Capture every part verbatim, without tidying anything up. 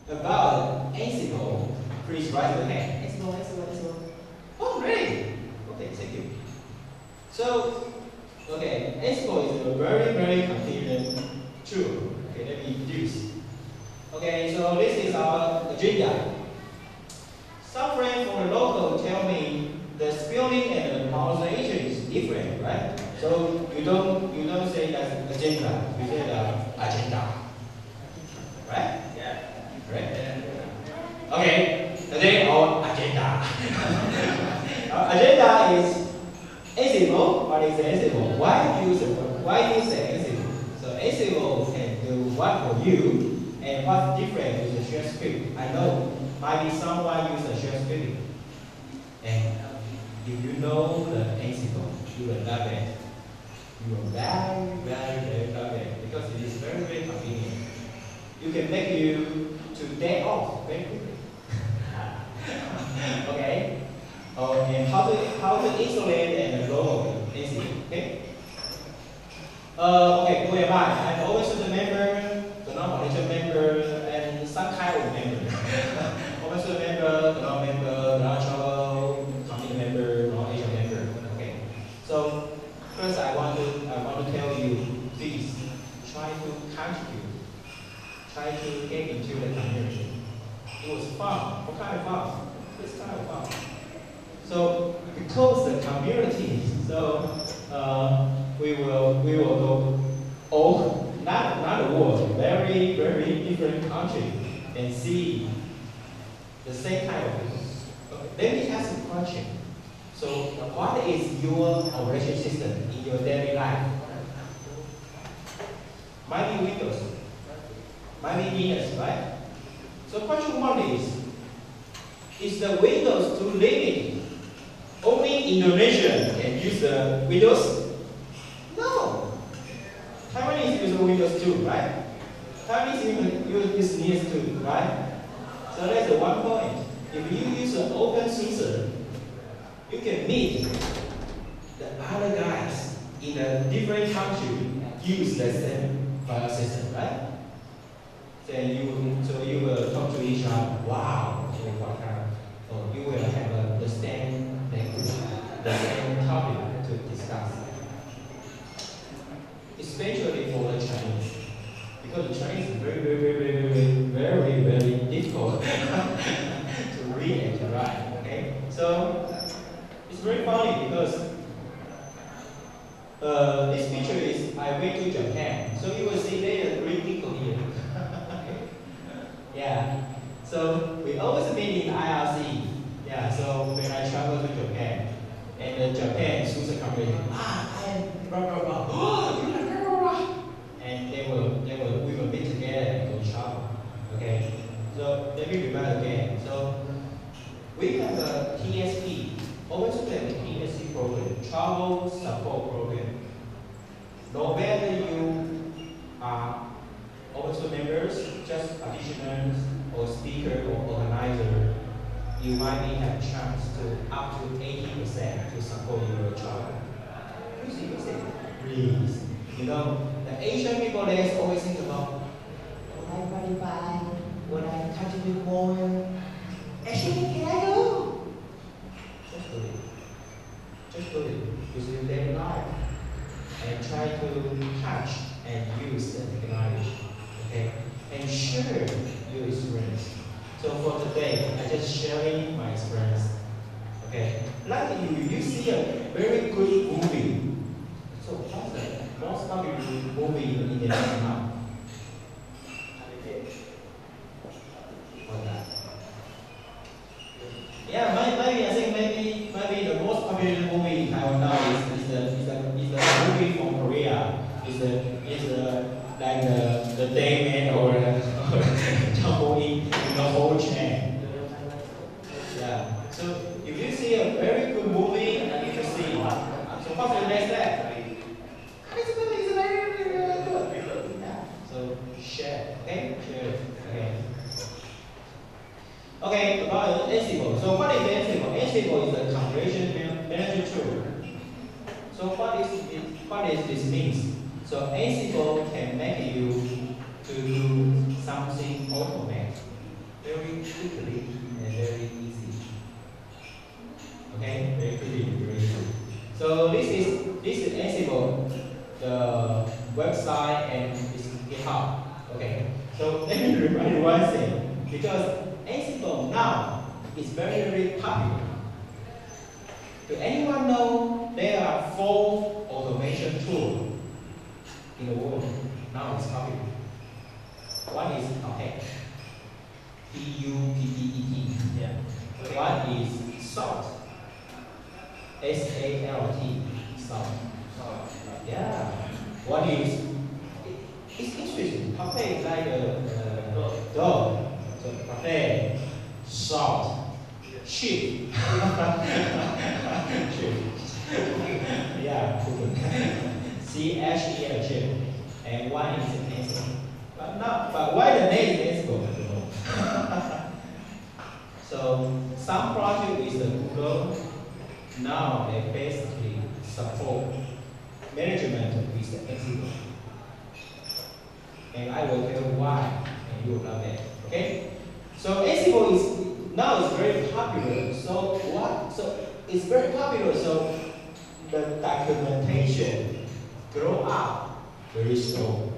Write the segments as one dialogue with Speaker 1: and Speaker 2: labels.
Speaker 1: about Ansible, please raise your hand. Ansible, Ansible, Ansible. Oh, really? Okay, thank you. So, okay, Ansible is a very, very convenient tool. Okay, let me introduce. Okay, so this is our agenda. Some friends from the local tell me the spelling and the pronunciation is different, right? So you don't you don't say that agenda, you say the agenda, right? Yeah. Right. Okay. Today our agenda. Our agenda is Ansible. What is Ansible? Why use it? Why use Ansible? So Ansible can do what for you, and what's different with the shell script. I know might be someone use a shell script, and if you know the Ansible, you will love it. You will very, very, very love it because it is very, very convenient. You can make you to day off very quickly. Okay. Oh, and how to how to isolate and load Ansible. Okay. Uh, okay. Who am I? I'm always a member, the non-financial member, and some kind of member. Always a member, the non-member, non-travel, company member, non-Asian member. Okay. So first, I want to I want to tell you, please try to contribute, try to get into the community. It was fun. What kind of fun? This kind of fun. So because the community, so uh, we will we will go all not not the world, very very different country and see the same kind of people. Okay. Let me ask you a question. So what is your operation system in your daily life? Might be Windows, might be Linux, right? So question one is, is the Windows too limited? Only Indonesia can use the Windows? No. Taiwanese use Windows too, right? Taiwanese use Linux too, right? So that's the one point. If you use an open source, you can meet the other guys in a different country use the same file system, right? Then you so you will talk to each other. Wow, what kind of, or you will have a, the same language, the same topic to discuss. Especially for the Chinese, because the Chinese is very, very, very, very, very, very difficult to read and to write. Okay, so it's very funny because uh, this picture is I went to Japan, so you will see there are three people here. Yeah, so we always meet in I R C. Yeah, so when I travel to Japan, and uh, Japan choose a company, ah, I am blah blah blah. Oh, you are blah blah blah. And they will, they will, we will meet together and go travel. Okay, so let me remind again. So we have a T S P. Always have a T S P program, travel support program. No matter you are also members, just practitioners or speaker or organizer, you might have a chance to up to eighty percent to support your travel. Please use it. Please. You know, the Asian people, they always think about, would I qualify? Would I contribute more? Actually, can I go? Just do it. Just do it. Use your daily life. And try to touch and use the technology. Okay? And share your experience. So for today, I just sharing my experience. Okay? Like you, you see a very good movie. So what's the most popular movie in the next month? What's that? Yeah, maybe I think maybe maybe the most popular movie in Taiwan now is is the is the is the movie from Korea. Is the is the like the the Dayman or the Jumbo in the whole chain. Yeah. So if you see a very good movie and you can see, so what's the next step? It's very it's very very good. Yeah. So share, okay? Share. Okay. Okay, about Ansible. So what is Ansible? Ansible is a configuration manager tool. So what is it, what is this means? So Ansible can make you to do something automatic. is very, very popular. Do anyone know there are four automation tools in the world? Now it's popular. One is Puppet, P U P P E T. Yeah. One is Salt, S A L T, Salt. Yeah. One is, it's interesting. Puppet is like a, a dog. So Puppet, Salt, sheep. Yeah, C H E L, chip. And one is Ansible. But not, but why the name is Ansible? I don't know. So some project is the Google. Now they basically support management with the Ansible. And I will tell you why, and you will love it. Okay? So Ansible is now it's very popular. So what? So it's very popular. So the documentation grow up very slow.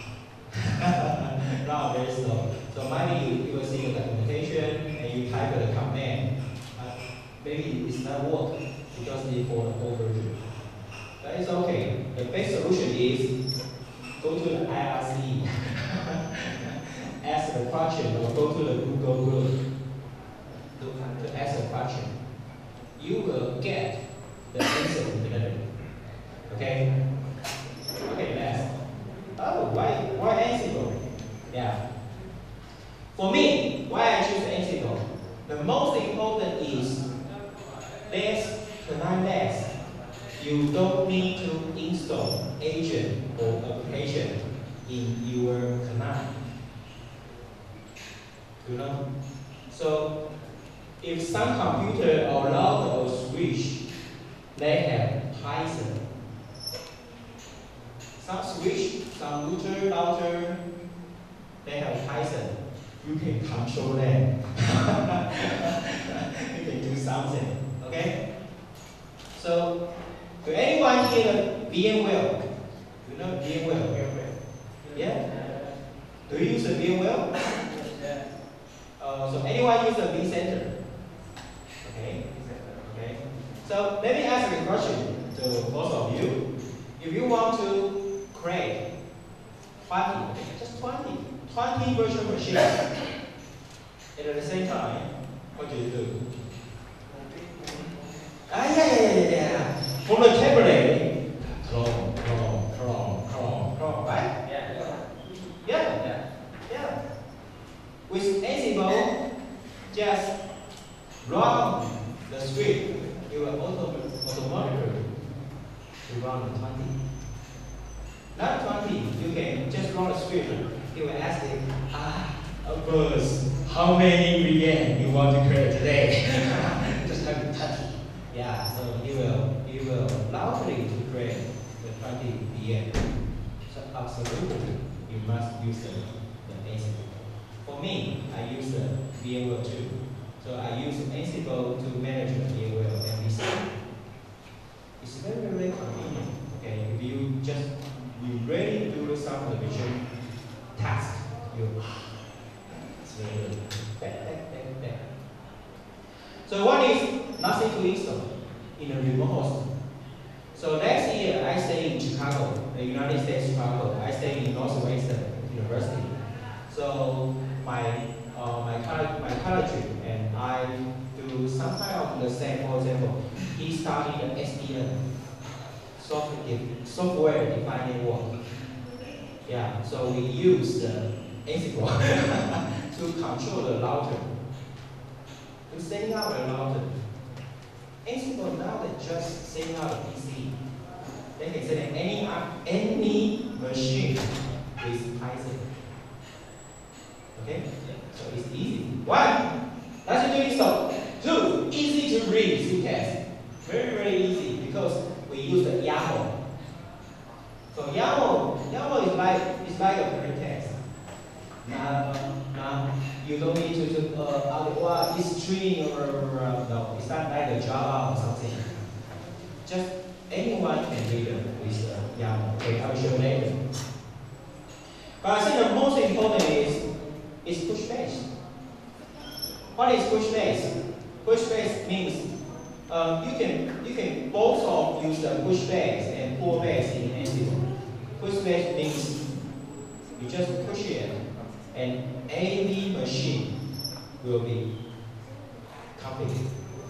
Speaker 1: Now very slow. So maybe you, you will see the documentation and you type the command. Uh, maybe it's not work because it's for the whole version. But it's okay. The best solution is go to the I R C, ask the question, or go to the Google group to, to ask a question. You will get the answer immediately. Okay? Okay, next. Oh, why, why Ansible? Yeah. For me, why I choose Ansible? The most important is less command less. You don't need to install agent or application in your command. You know? So, if some computer or router or switch, they have Python. Some switch, some router, router, they have Python. You can control them. You can do something. Okay? So, to anyone here, VMware? You know VMware? Yeah? Do you use the VMware? Uh, so anyone use the vCenter? Okay. Okay. So let me ask you a question to both of you. If you want to create twenty, just twenty, twenty virtual machines, and at the same time, what do you do? Ah, yeah, yeah, yeah, yeah. From the tablet, crawl, crawl, crawl, crawl, crawl, right? Yeah. Yeah. Yeah. Yeah. With Ansible, just run the script. You will auto automatically run the twenty. Not twenty. You can just run the script. You will ask it, ah, of course, how many V M you want to create today? Just have to touch it. Yeah. So you will you will loudly to create the twenty V M. So absolutely, you must use the the Ansible. For me, I use the VMware too. So I use Ansible to manage the VMware and V C. It's very, very convenient. Okay, if you just you ready to do some automation task, you it's very good. Back, back, back, back. So one is nothing to install in a remote host. So last year I stayed in Chicago, the United States Chicago. I stayed in Northwestern University. So my uh, my college my college and I do some kind of the same. For example, he studied the S D N, software software defined network. Yeah, so we use the Ansible to control the router, to setting up the router. Ansible now they just setting up a P C. They can set any any machine with Python. Okay, so it's easy. One, nothing to install. Two, easy to read C test. Very, very easy because we use the YAML. So YAML, YAML is like it's like a plain text. Now, now you don't need to to uh, well, it's string or uh, no, it's not like a Java or something. Just anyone can read it with uh, YAML. Okay, I will show you later. But I think the most important is is push based. What is push base? Push base means um, you can you can both of use the push base and pull base in Ansible. Push base means you just push it, and A V machine will be completed.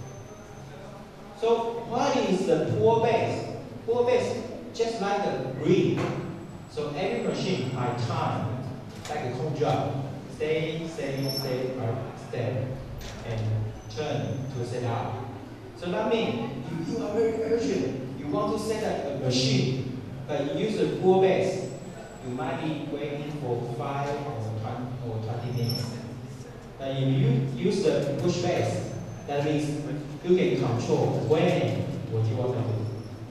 Speaker 1: So what is the pull base? Pull base just like a ring. So every machine by time, like a cone job, stay, stay, stay, or stay, and turn to set up. So that means if you are very urgent, you want to set up a machine, but you use the pull base, you might be waiting for five or twenty minutes. But if you use the push base, that means you can control when what you want to do.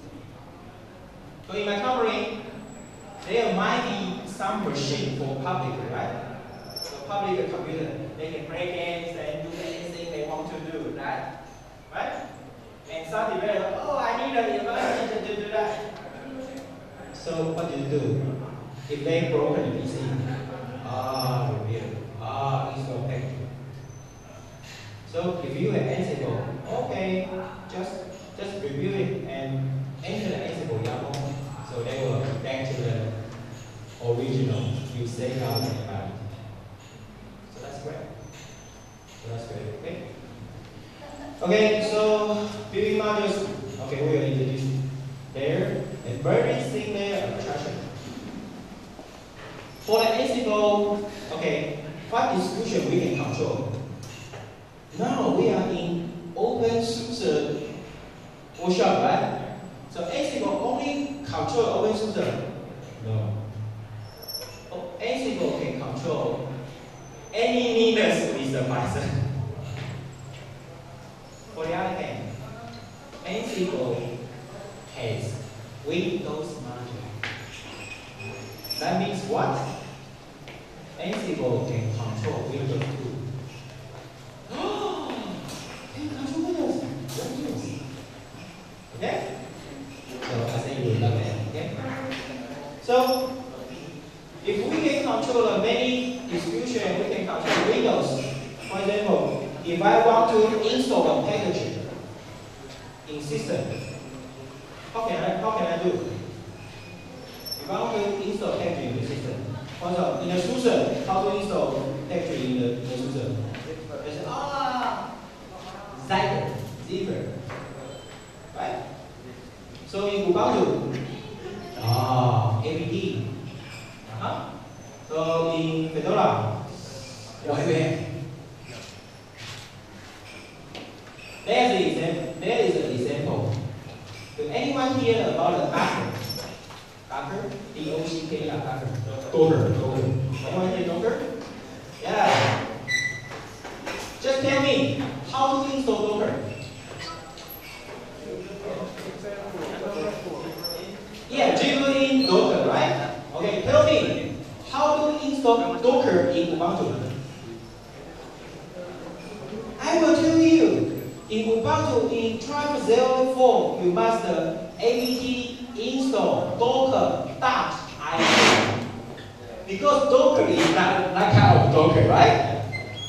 Speaker 1: So in my company, there might be some machine for public, right? So public computer, they can play games and do anything they want to do, right? Right? And some developer, oh, I need a device to do that. So what do you do? If they broken the P C, ah, review, ah, install package. So if you have Ansible, okay, just just review it and enter the Ansible YAML. So they will back to the original you say out the environment. So that's great. So that's great. Okay. Okay. So building modules. Okay, we will introduce there and very similar abstraction. For the Ansible, okay, what distribution we can control? Now we are in OpenSUSE workshop, right? So Ansible only control OpenSUSE? No. Oh, Ansible can control any Linux with a Python. For the other hand, Ansible has Windows module. That means what? Ansible can control Windows two. Can control Windows. Windows. Okay? So I say you love it. Okay? So if we can control many distributions, we can control Windows. For example, if I want to install a package in system, how can I how can I do? If I want to install a package in the system, also in the SUSE, how to install package in the, in the SUSE? They say, ah, Zyger, Zyger, right? So in Ubuntu, ah, A P T. Uh-huh. So in Fedora, Y B M. There is an there is an example. Do anyone hear about the Docker? Docker, D O C K, Docker. Docker, Docker. Anyone hear Docker? Yeah. Just tell me how to install Docker. Yeah, jiggling Docker, right? Okay, tell me how to install Docker in Ubuntu. I will tell you. In Ubuntu, in twelve point zero four, you must uh, apt install docker.io. Because Docker is not that kind of Docker, right?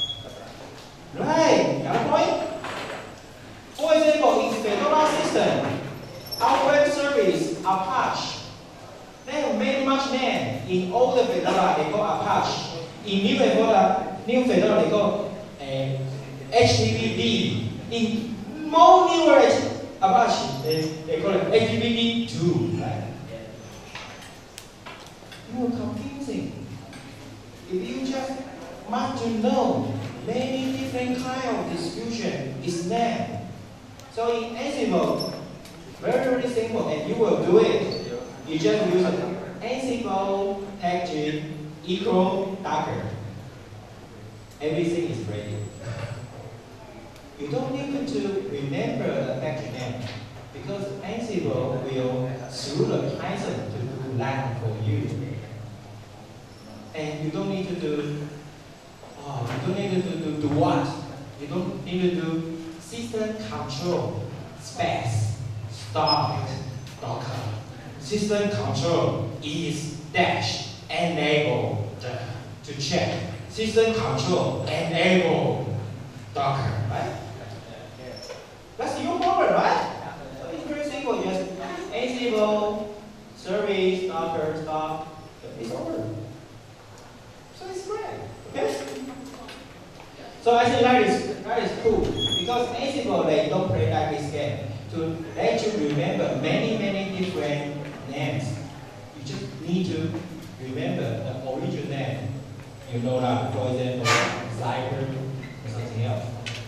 Speaker 1: Right, got a point? For example, in Fedora system, our web service, Apache, they have made much name. In older Fedora, they call Apache. In new Fedora, new Fedora, they call uh, H T T P. In more newer Apache, they, they call it H T T P two, right? More confusing. If you just want to know many different kind of distribution is named. So in Ansible, very, very simple, and you will do it. You just use Ansible package equal Docker. Everything is ready. You don't need to remember the package name because Ansible will through the Python to do that for you. And you don't need to do, oh, you don't need to do, do what? You don't need to do system control space start Docker. System control is dash enable to check. System control enable Docker, right? That's your problem, right? So it's very simple. Just Ansible, service, Docker, stuff. It's over. So it's great. Okay? So I think that is that is cool because Ansible they don't play like this game to let you remember many many different names. You just need to remember the original name. You know that, for example, Zyper or something else.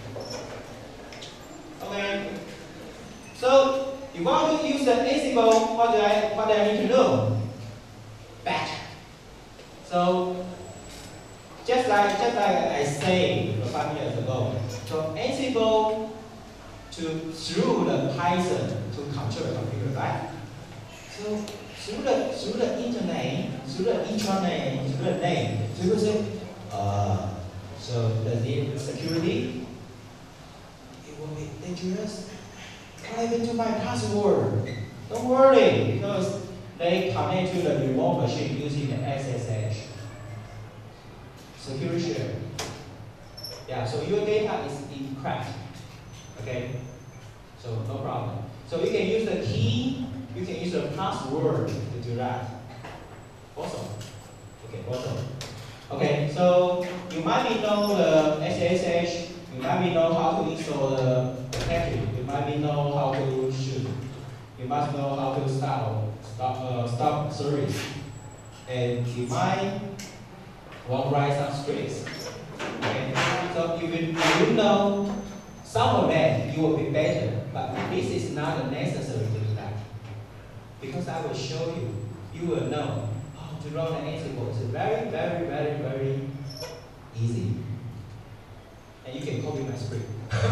Speaker 1: Okay. So you want to use the Ansible, what do I what do I need to know? Batch. So just like just like I said five years ago, so Ansible to through the Python to control the computer, right? So through the through the internet, through the intranet, through the name, so you say, uh, so does it security? It will be dangerous. What happened to my password? Don't worry, because they connect to the remote machine using the S S H. Secure share. Yeah, so your data is encrypted. Okay? So no problem. So you can use the key, you can use the password to do that. Awesome. Okay, awesome. Okay, so you might be know the S S H, you might be know how to install the, the package, you might be know how to shoot, you must know how to stop stop uh, stop service, and you might want to write some scripts. Okay, so if you, if you know some of that, you will be better. But this is not necessary to do that, because I will show you. You will know. To run an Ansible is very, very, very, very easy. And you can copy my script.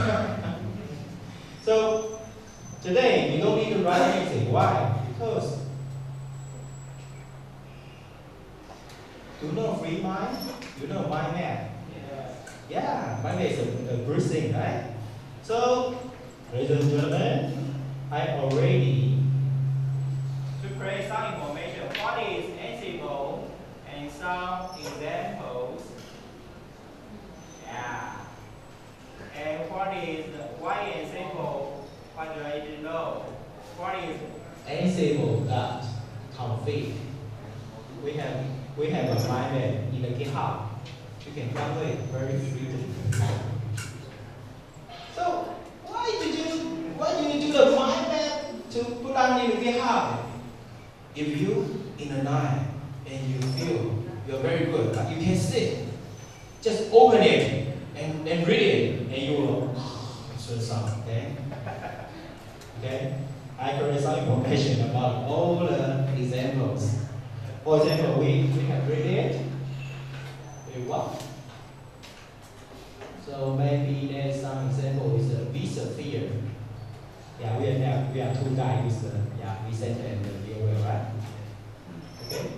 Speaker 1: So, today, you don't need to write anything. Why? Because, do you know FreeMind? You know MindMap? Yeah. Yeah, MindMap is a, a good thing, right? So, ladies and gentlemen, I already to create some information. What is Ansible and some examples? Yeah. And what is the, why Ansible? What do I need to know? What is Ansible dot config? We have we have a MindMap in the GitHub. You can download it very freely. So why did you why did you do the MindMap to put on in the GitHub? If you in the night and you feel you're very good, but you can sit, just open it and, and read it, and you will so some, okay? Okay? I create some information about all the examples. For example, we, we have read it. We what? So maybe there's some example is a vSphere. Yeah, we have we have two guys use the yeah vCenter and the VMware, right? Okay.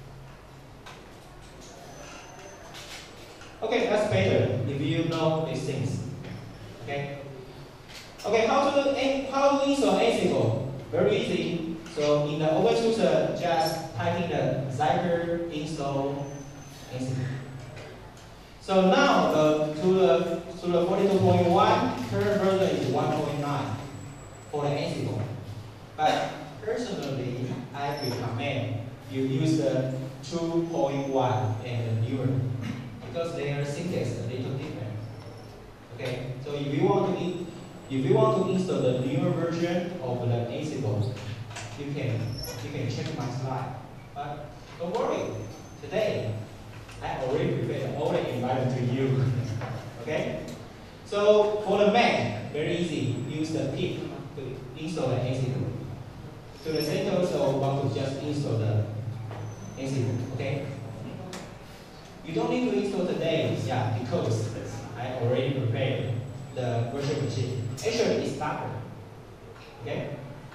Speaker 1: Okay, that's better if you know these things. Okay. Okay, how to how to install Ansible? Very easy. So in the OpenSUSE, just type in the Zyper install Ansible. So now the to the to the forty-two point one current version is one point nine for the Ansible. But personally, I recommend you use the two point one and the newer, because their syntax is a little different. Okay, so if you want to if you want to install the newer version of the Ansible, you can you can check my slide. But don't worry, today I already prepared all the environment to you. Okay, so for the Mac, very easy. Use the pip to install the Ansible. To the center, so want to just install the Ansible. Okay. You don't need to install today, yeah, because I already prepared the virtual machine. Actually, it's Docker. Okay?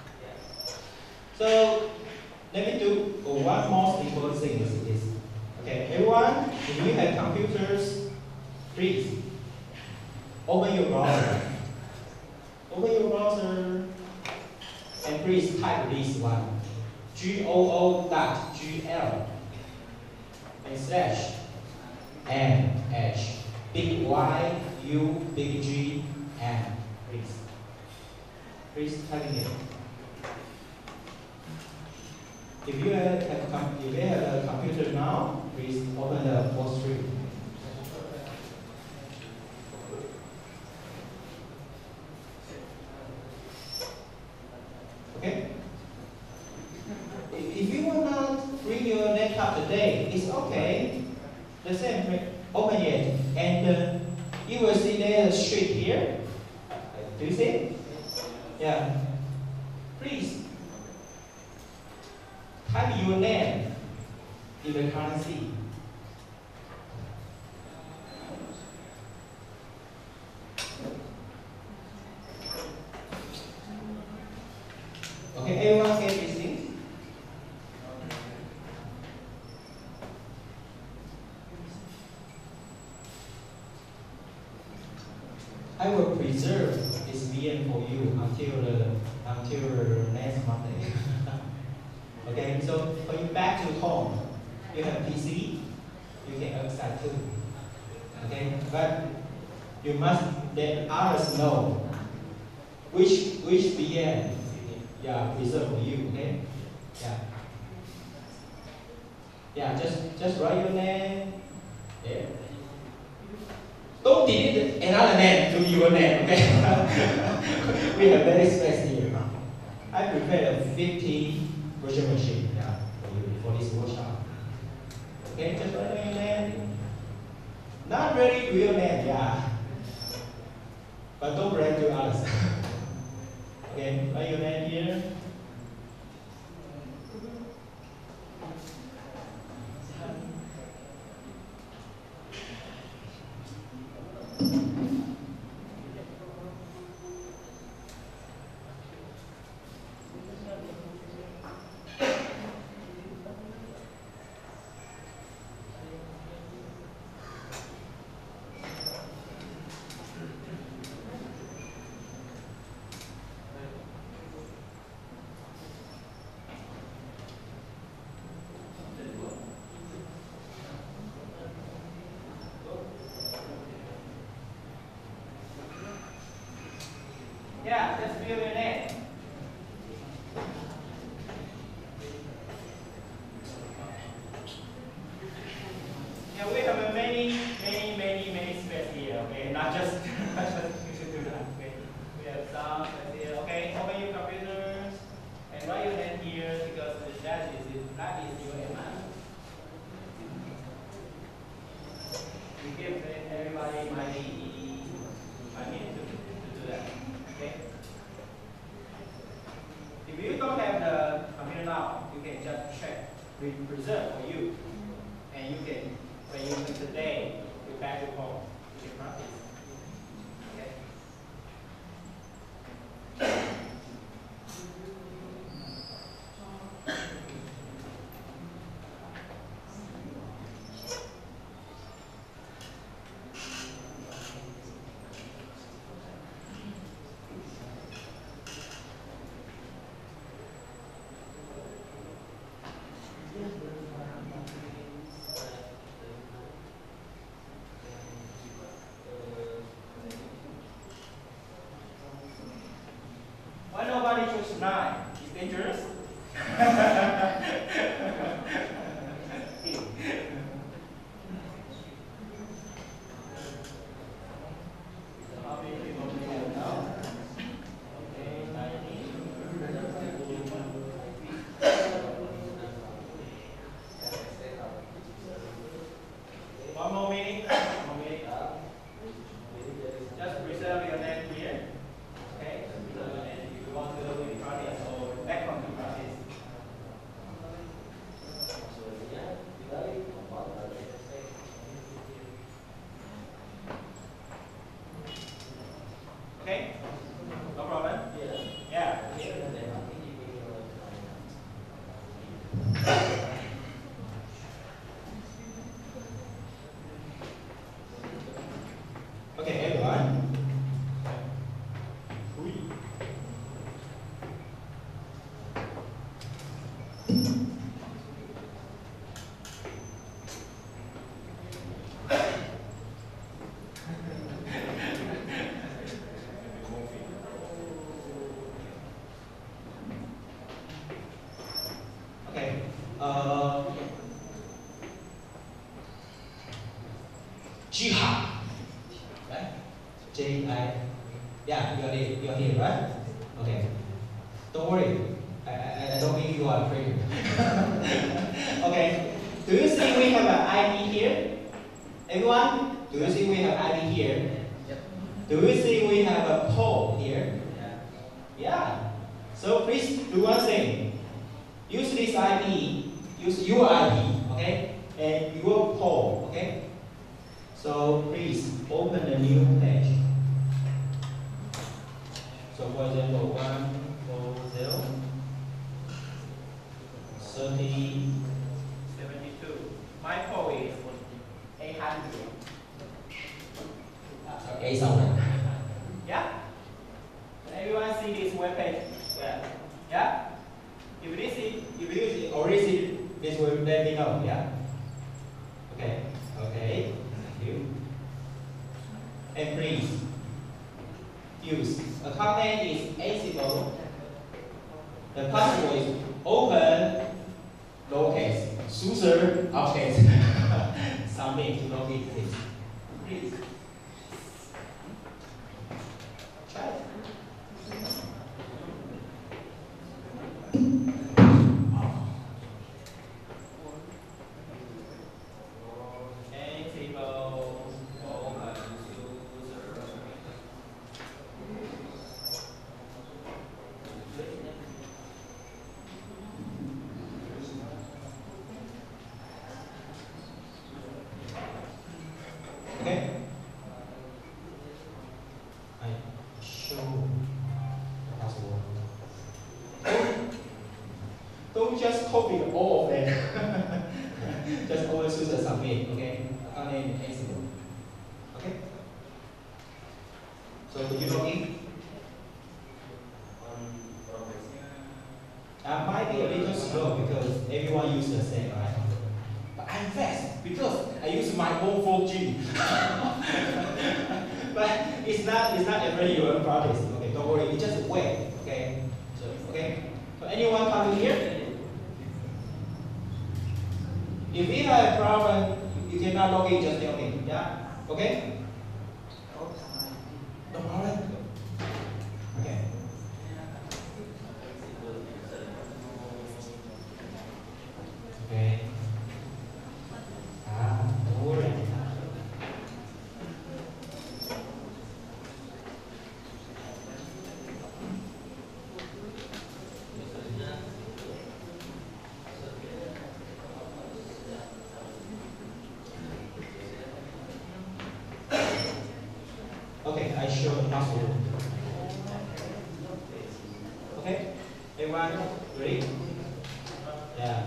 Speaker 1: So, let me do one more important thing is this. Okay, everyone, if you have computers, please open your browser. Open your browser and please type this one. goo dot G L and slash N H big Y U, big G, and please. Please type in it. If you have, have com if you have a computer now, please open the post tree. Okay? If you will not bring your laptop today, it's okay. The same, open it, and uh, you will see there's a street here. Do you see? Yeah. Please type your name in the currency. Okay, everyone get this thing? I will preserve this V M for you until the until next Monday. Okay, so when you back to home, you have P C, you can access too. Okay, but you must let others know which which V M, yeah, preserve for you. Okay, yeah, yeah. Just just write your name. Yeah. Don't delete another name to your name, okay? We have very space here. I prepared a fifty virtual machine, yeah, for you for this workshop. Okay, just write your name. Not really real name, yeah. But don't brag to others. Okay, write your name here. Yeah, just fill your name. Yeah, we have a many, many, many, many space here, okay? Not just, not just you should do that, okay? We have some space here, okay? Open your computers and write your name here because that is, that is your amount. We give everybody money, money to, to do that. Okay. If you don't have the computer now, you can just check, we preserve for you, and you can, when you make the day, you back to home, you can practice. Okay. Why nobody chose nine? It's dangerous. How many people do we have now? Okay, nineteen. One more minute. One more minute. Just preserve your name here. Okay. And if you want to do it, so back on the uh, jihad, right? J I, yeah, you're here, you're here, right? Okay. Don't worry, I, I, I don't mean you are afraid. Okay. Do you see we have an I D here? Everyone? Do you see we have I D here? Yep. Do you see we have a pole here? Yeah. Yeah. So please do one thing. Use this I D, use your I D, okay? And your pole, okay? So please open a new page. So for example, one four zero thirty seventy-two. My pole is eight hundred. Uh, eight thousand. Yeah? Everyone see this web page? Yeah. Yeah? If you see, if you already see this, will let me know. Yeah. Okay. Okay. Thank you. And please use account name is Asimo. The password is open lowercase, user update. Submit to log in, please. Please. Try it. Okay. I show the password. Don't just copy all of them. Just always use the submit, okay? Account name is Asimo. Okay? So do you log in? I might be a little slow because everyone uses the same, right? But I'm fast because I use my own four G. But it's not it's not every your practice. Okay, don't worry, it's just wait. Okay. So okay. So anyone coming here? If you have a problem, you cannot log in, just tell me. Yeah? Okay? No problem. Okay. Okay. Ah, don't worry. Okay, I show the password. Okay, everyone ready? Yeah.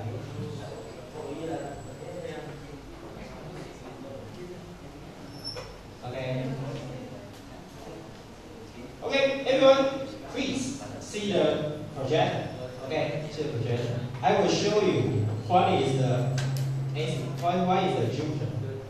Speaker 1: Okay. Okay, everyone, please see the project. Okay, see the project. I will show you what is the what, what is the Jupyter.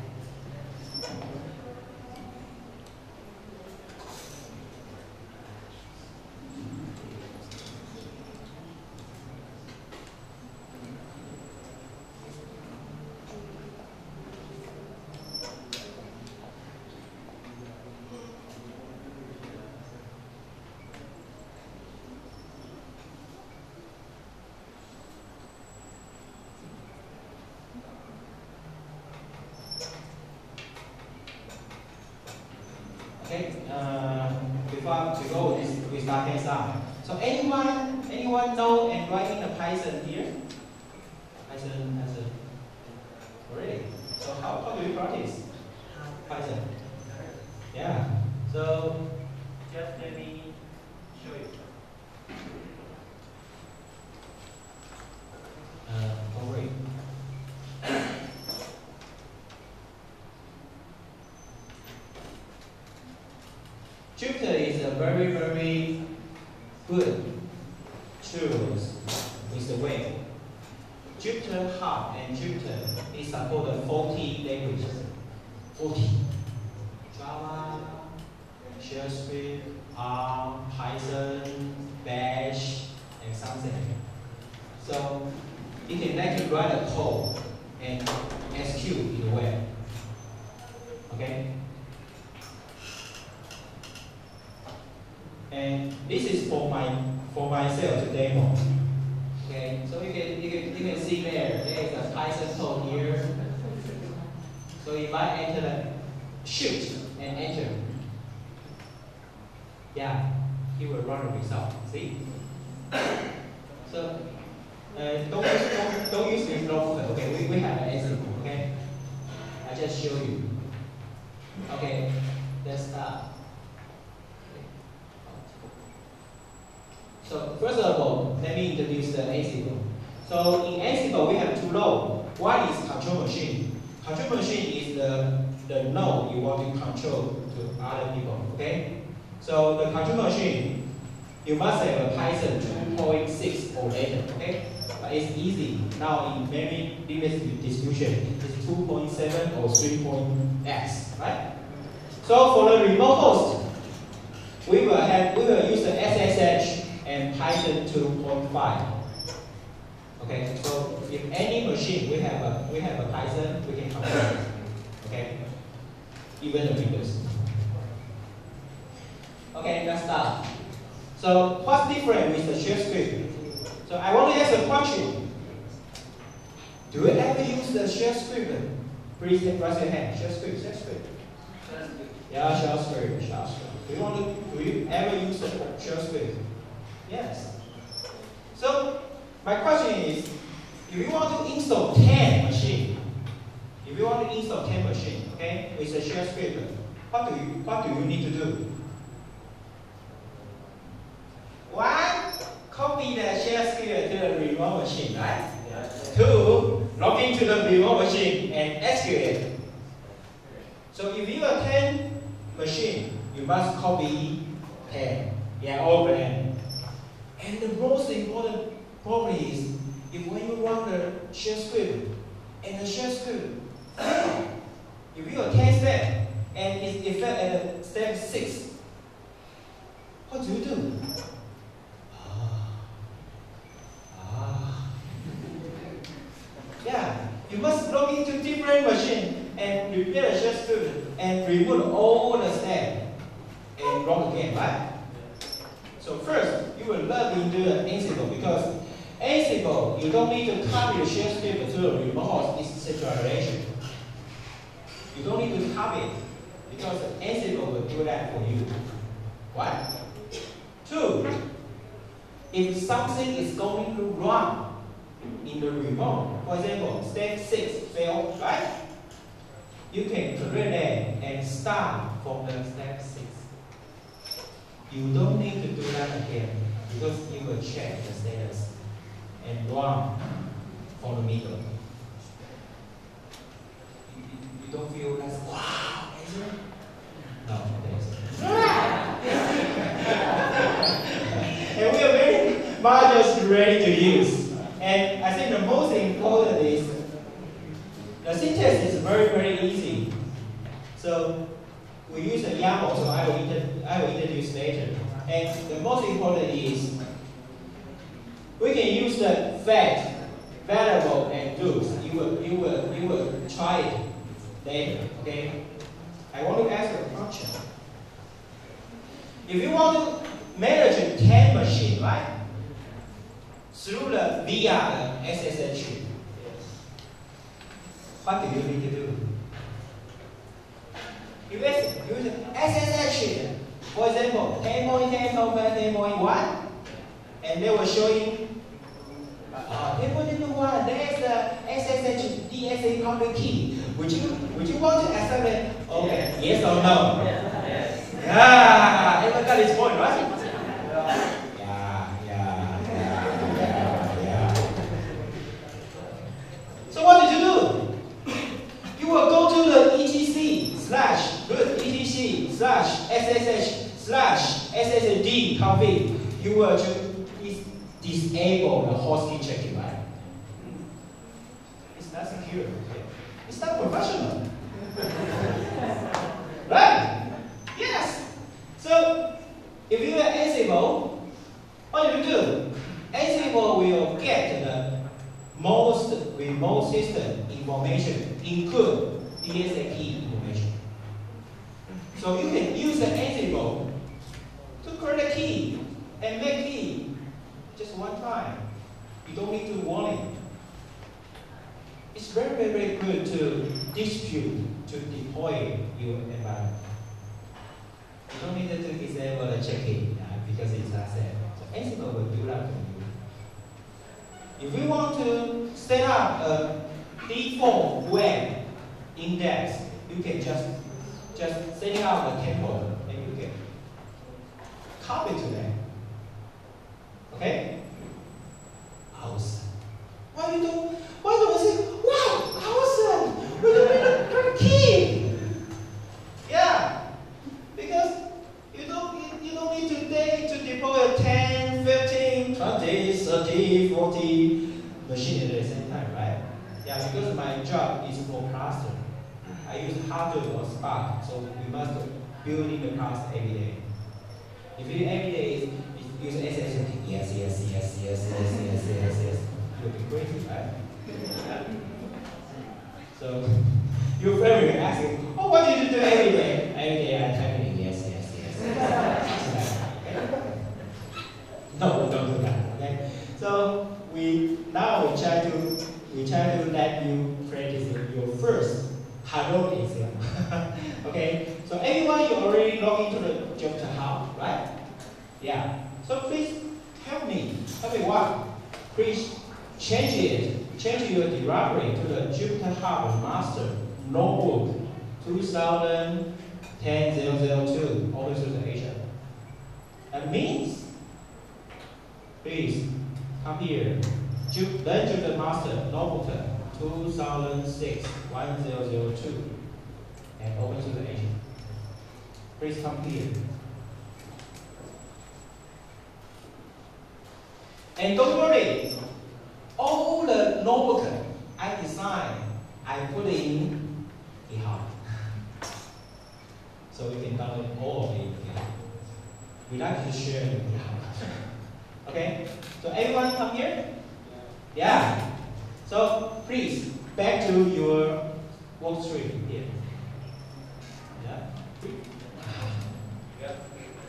Speaker 1: Okay, uh, before to go with this, we start hands on. So anyone, anyone know and writing the Python here? Python, Python. Already. So how, how do you practice Python? Yeah. So just let me show you. Uh, don't worry. Jupyter is a very, very good tool with the web. Jupyter Hub and Jupyter is supported forty languages. forty. Java, Shell Script, R, Python, Bash, and something. So you can actually run write a code and execute in the web. Okay? And this is for my for myself to demo. Okay, so you can you can you can see there, there is a Python code here. So if I enter the shift and enter, yeah, he will run the result. See? So uh, don't use don't, don't use this local. Okay, we, we have an example. Okay, I just show you. Okay, let's start. So first of all, let me introduce the Ansible. So in Ansible, we have two roles. One is control machine. Control machine is the, the node you want to control to other people. Okay? So the control machine, you must have a Python two point six or later. Okay? But it's easy. Now in many Linux distribution, it's two point seven or three point x. Right? So for the remote host, we will have we will use the S S H and Python two point five. Okay, so if any machine we have a we have a Python, we can control it. Okay, even the Windows. Okay, let's start. So what's different with the shell script? So I want to ask a question. Do you ever use the shell script? Please raise your hand. Shell script, shell script. Yeah, shell script, shell script. Do you want to? Do you ever use the shell script? Yes. So my question is, if you want to install ten machines, if you want to install ten machines, okay, with a shell script, what do you what do you need to do? One, copy the shell script to the remote machine, right? Yes. Two, log into the remote machine and execute it. So if you have ten machines, you must copy ten. Yeah, all ten. And the most important problem is, if when you run the shell script, and the shell script, if you have ten steps, and it's effect at step six, what do you do? Ah, ah. Yeah, you must log into different machine and repair the shell script and remove all the steps and run again, right? So first, you will learn into Ansible because Ansible, you don't need to copy the shell script to the remote host decentralization. You don't need to copy it because Ansible will do that for you. One. Two, if something is going to run in the remote, for example, step six failed, right? You can create that and start from the step six. You don't need to do that again because you will check the status and run from the middle. You, you, you don't feel like, wow, no, and we are very much ready to use. And I think the most important is the syntax is very, very easy. So we use the YAML, so I will, inter I will introduce later. And the most important is we can use the fact, variable, and do's. You will, you will, you will try it later. Okay. I want to ask a question. If you want to manage ten machines, right? Through the via the S S H, what do you need to do? You use S S H, for example, ten point ten point ten point one, and they were showing uh, ten point ten point one, there's the S S H D S A public key. Would you would you want to accept it? Okay, yes or no? Yes. Yeah, everyone got his point, right? Yeah, yeah, yeah, yeah, yeah. So what did you do? You will go to the etc slash root etc slash ssh slash ssd config. You will dis disable the host key checking, right? It's not secure. It's not professional. Right? Yes. So if you are Ansible, what do you do? Ansible will get the most remote system information include D S A key information. So you can use the Ansible to create a key and make key just one time. You don't need to warning. It's very, very, very good to distribute, to deploy your environment. You don't need to disable the check-in uh, because it's not safe. So Ansible will do that for you. If we want to set up a default web index, you can just just set out the template and you can copy to them. Okay? Awesome. Why you don't? Why don't we say, wow, awesome? We don't need a key. Yeah, because you don't you, you don't need today to deploy ten, fifteen, twenty, thirty, forty machines at the same time, right? Yeah, because my job is for cluster. I use Hadoop or Spark, so we must build in the cluster every day. If you every day use S S H, yes, yes, yes, yes, yes, yes, yes, yes, you'll be crazy, right? So your friend will ask you, oh, what do you do every day? Every day I type in yes, yes, yes. Okay? No, don't do that. Okay? So we now we try to we try to let you practice your first Hadoop exam. Okay? So everyone you already log into the Jupyter Hub, right? Yeah. So please help me. Help me what? Please change it. Change your directory to the Jupyter Hub Master Notebook two thousand ten dash zero zero two, always with Asia. That means, please come here. Then Jupyter Master Notebook two thousand six dash ten zero two and open to the Asia. Please come here. And don't worry, all the notebook I designed, I put in GitHub. So you can download all of it. We like to share in GitHub. Okay? So everyone come here? Yeah. So please, back to your work stream here. Yeah? Yeah.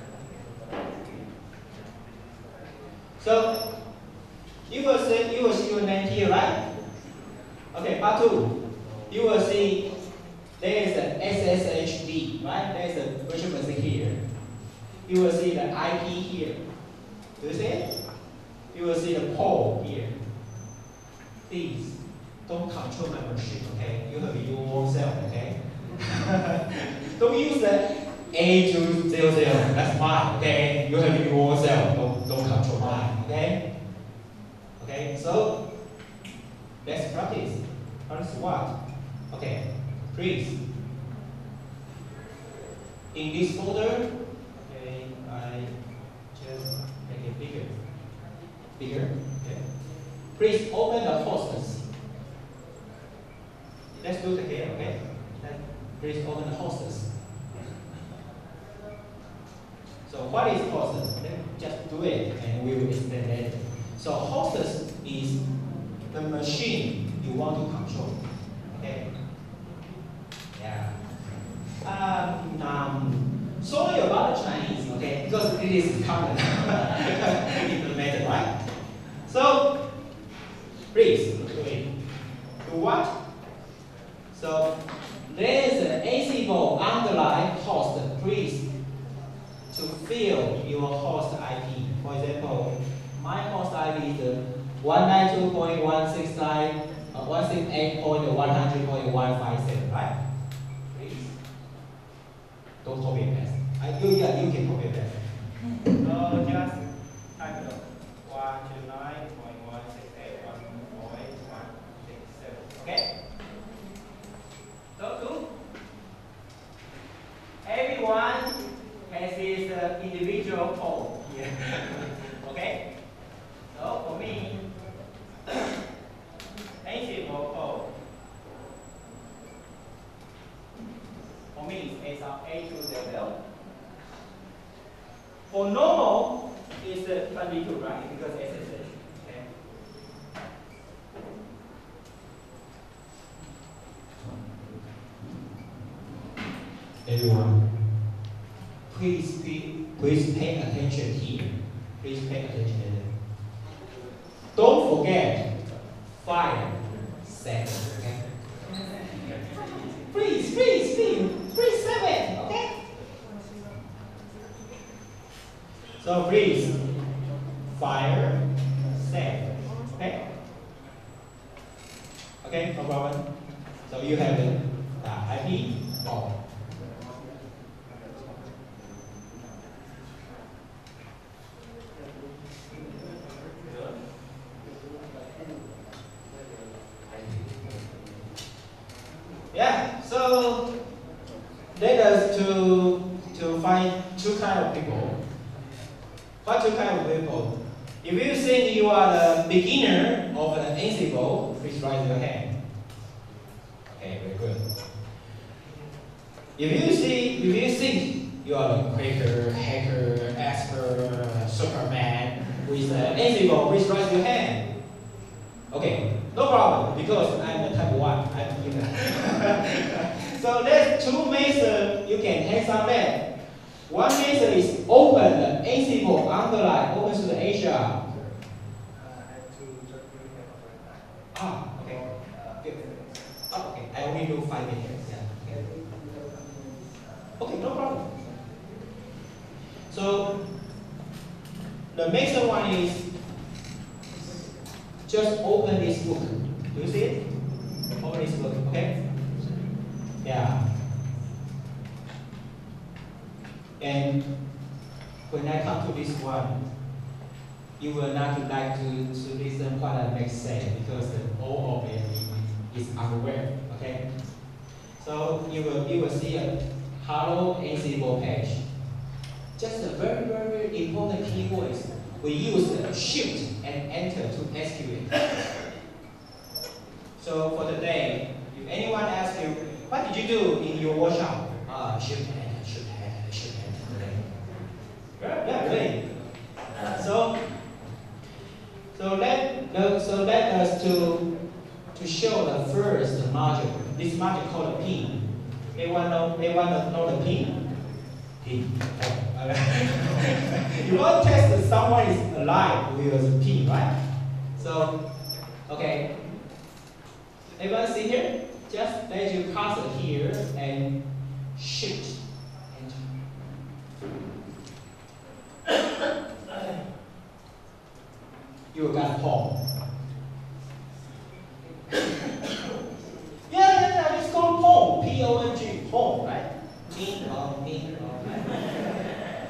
Speaker 1: So you will see you will see your name here, right? Okay, part two. You will see there is a S S H D, right? There is a virtual machine here. You will see the I P here. Do you see it? You will see the port here. Please don't control my machine, okay? You have your own self, okay? Don't use the A two zero zero. That's mine, okay? You have your own self. Don't don't control mine, okay? Okay, so let's practice. Practice what? Okay, please. In this folder, okay, I just make it bigger. Bigger, okay. Please open the hostess. Let's do it again, okay? Please open the hostess. So what is hostess? Let's just do it and we will explain later. So hostess is the machine you want to control. Okay? Yeah. Um, um, sorry about the Chinese, okay? Because it is common implemented, right? So please do it. Do what? So there is an Ansible underline host. Please to fill your host I P. For example, my host I P is one ninety-two dot one sixty-nine, uh, one sixty-eight dot one hundred dot one fifty-seven, right? Please. Don't copy and paste. I, you, yeah, you can copy and paste. So just type it one twenty-nine dot one sixty-eight dot one point one six seven. Okay? So two. Everyone has his uh, individual code here. Okay? So for me, Ansible code for me is A two zero zero. For normal, it's uh, twenty-two, right? Because S S H. Okay. please pay attention here. Please pay attention here. Don't forget, fire, seven, okay? Please, please, please, please, seven, okay? So please, fire, seven, okay? Okay, no problem. So you have the uh, I P four. Yeah, so let us to to find two kind of people. What two kind of people? If you think you are the beginner of an Ansible, please raise your hand. Okay, very good. If you see, if you think you are the Quaker, hacker, expert, Superman with an Ansible, please raise your hand. Okay, no problem, because I'm the type one. I'm beginner. So there's two methods you can hands-on that. One method is open the Ansible underline open source Asia. Ah, okay. Good. Oh, okay. I only do five minutes. Yeah. Okay. Okay, no problem. So the next one is just open this book. Do you see it? Open this book, okay? Yeah. And when I come to this one, you will not like to, to listen what I make say because all of it is unaware, okay? So you will you will see a Hello Ansible page. Just a very, very important keywords. We use the Shift and Enter to execute it. So for today, if anyone asks you, what did you do in your workshop? Uh, Shift and Enter, Shift and Enter, Shift and Enter. Yeah, yeah, really. Uh, so, so let uh, so let us to to show the first module. This module called a pin. They want know they want to know the pin. Pin. You want to test that someone is alive with a pin, right? So, okay. Everyone see here? Just let your cursor here and shift. You got Pong. yeah, yeah, yeah, it's called Pong. P O N G, Pong, right? Ping pong, ping pong, right?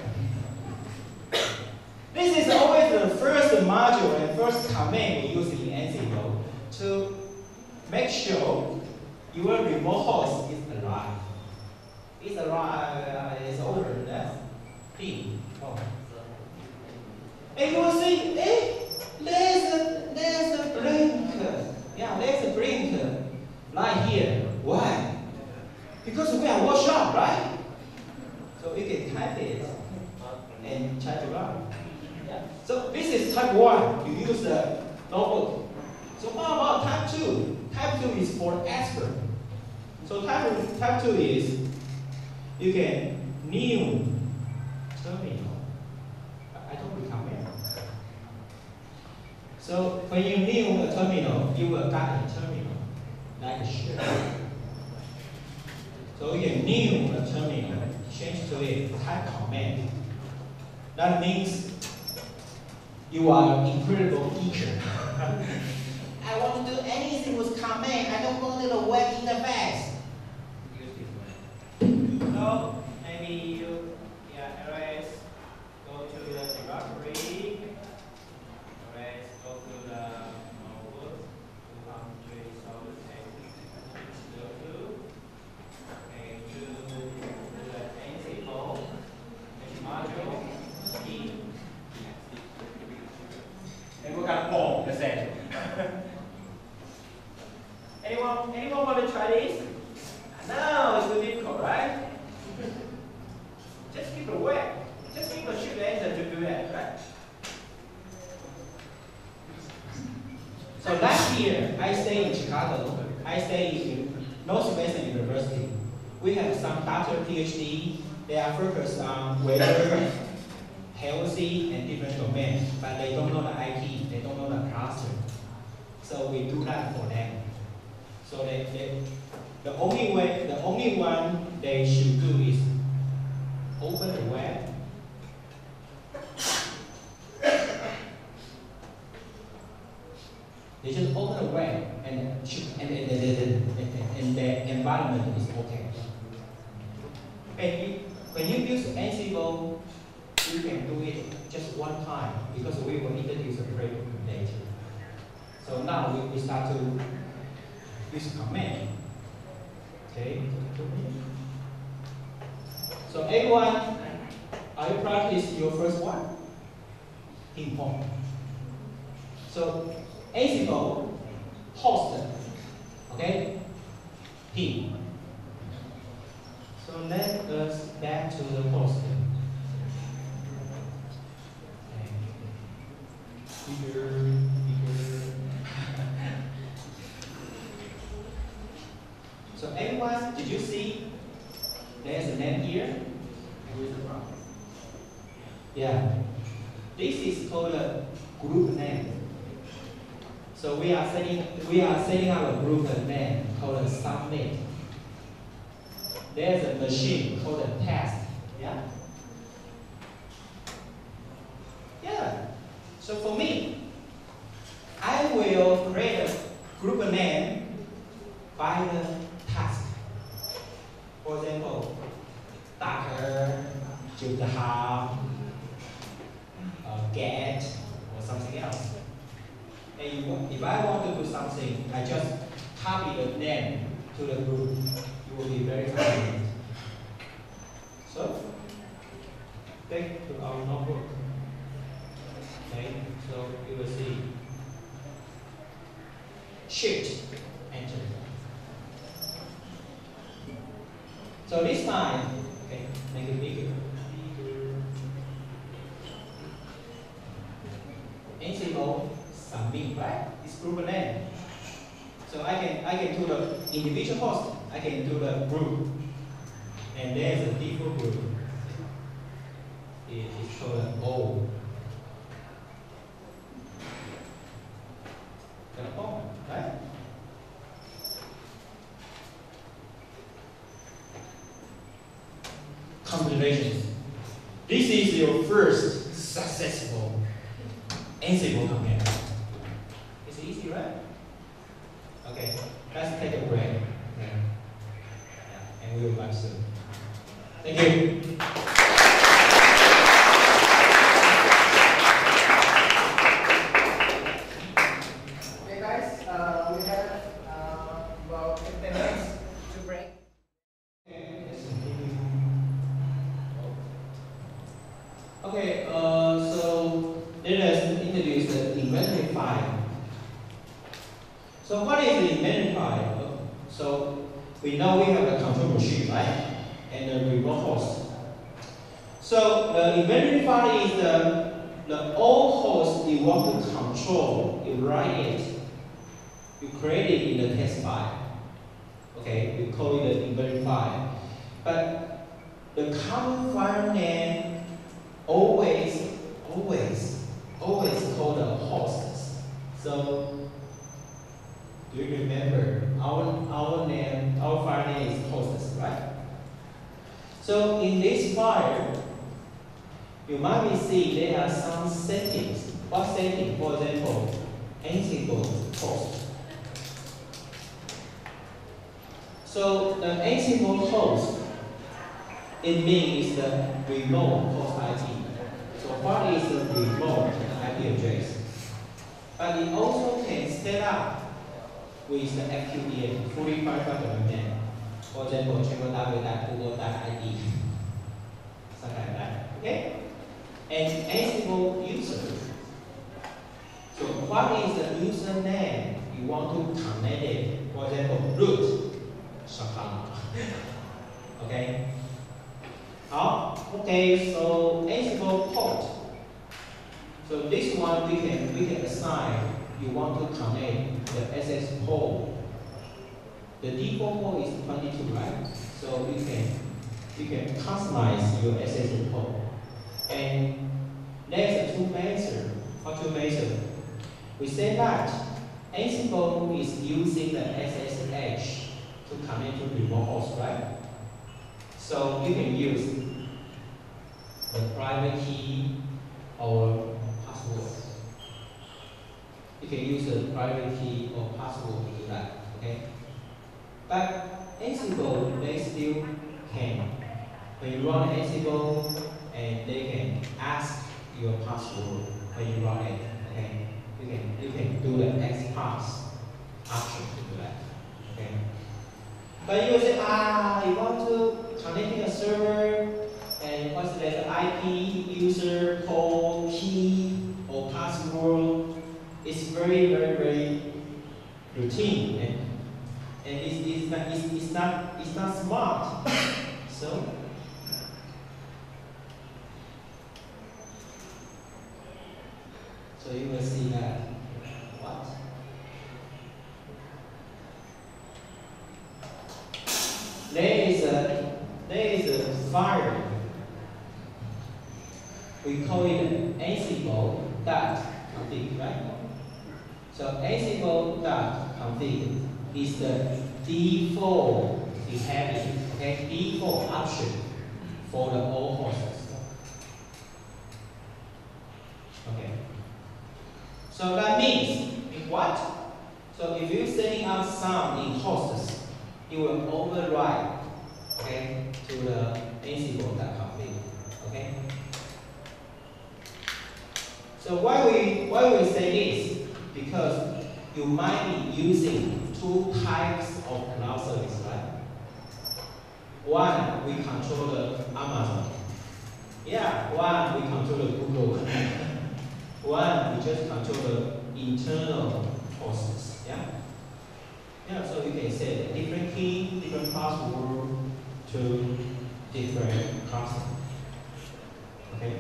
Speaker 1: This is always the first module and first command we use in Ansible to make sure your remote host is alive. It's alive, uh, it's over, that's P. Oh. And you will see, eh, there's a, there's a blink. Yeah, there's a blink right here. Why? Because we are workshop, right? So you can type it and try to run. Yeah. So this is type one. You use the notebook. So what about type two? Type two is for expert. So type, type two is you can new terminal. I don't recommend. So when you new a terminal, you will get a terminal like a shell. So you can new a terminal, change to it type command. That means you are an incredible teacher. I want to do anything with command. I don't want a little web interface. So maybe you, yeah, erase, go to the directory, erase, go to the notebook, to country, so go to, okay, to the Ansible, module, E. And we got Paul, the same. Anyone, anyone want to try this? No, it's too difficult, right? Just keep it away. Just keep a shift enter to do that, right? So last year, I stayed in Chicago. I stayed in Northwestern University. We have some doctor PhD. They are focused on weather healthy and different domains, but they don't know the I T, they don't know the cluster. So we do that for them. So they, they, the only way, the only one they should do is open the web. They just open the web and should, and, and, and, and, and, and their environment is okay. When you, when you use Ansible, you can do it just one time because we will introduce a break later. So now we, we start to use command. Okay. So everyone, are you practice your first one? Import. So Ansible host, okay? P. So let us back to the host. Bigger, bigger. So everyone, did you see there's a name here? Yeah. This is called a group name. So we are setting we are setting up a group name called a submit. There's a machine called a test. Yeah? Yeah. So for me, I will create a group name by the task. For example, Doctor, Judah, uh, get, or something else. And if I want to do something, I just copy the name to the group. It will be very convenient. So, back to our notebook. Okay, so you will see Shift, Enter. So this time, okay, make it bigger. Ansible submit, right? It's group name. So I can I can do the individual host. I can do the group, and there's a default group. It is called an O. Right? Congratulations. This is your first successful Ansible command. It's easy, right? Okay, let's take a break. Okay. And we will back soon. Thank you. Okay, uh, so let us introduce the inventory file. So what is the inventory file? So we know we have a control machine, right? And a remote host. So the inventory file is the, the all host you want to control, you write it, you create it in the test file. Okay, we call it the inventory file. But the common file name always, always, always call the hosts. So, do you remember our our name, our file name is hosts, right? So in this file, you might see there are some settings. What setting? For example, Ansible host. So the Ansible host, it means the remote host I P. So what is the remote I P address? But it also can set up with the F Q D N, fully qualified domain. For example, w w w dot google dot I D, something like that. Okay? And Ansible user. So what is the username you want to connect it? For example, root, Shakama. Okay? Okay, so Ansible port. So this one we can we can assign. You want to connect the S S port. The default port is twenty-two, right? So we can we can customize your S S port. And there's a two measure. How to measure? We say that Ansible is using the S S H to connect to remote host, right? So you can use the private key or password. You can use the private key or password to do that, okay? But Ansible, they still can. When you run Ansible, and they can ask your password when you run it, okay? You can you can do the X pass option to do that, okay? But you will say, ah, you want to connect to a server, and what's the I P, user, code, key, or password? It's very, very, very routine, and and it's, it's not it's, it's not it's not smart. So so you will see that what there is a there is a file. We call it Ansible dot config, right? So Ansible.config is the default behavior, okay, default option for the all hosts. Okay. So that means what? So if you're setting up some in hosts, it will override, okay, to the Ansible.config. Okay. So why we why we say this? Because you might be using two types of cloud service, right? One, we control the Amazon. Yeah, one, we control the Google. One, we just control the internal hosts. Yeah? Yeah, so you can set different key, different password to different customers. Okay?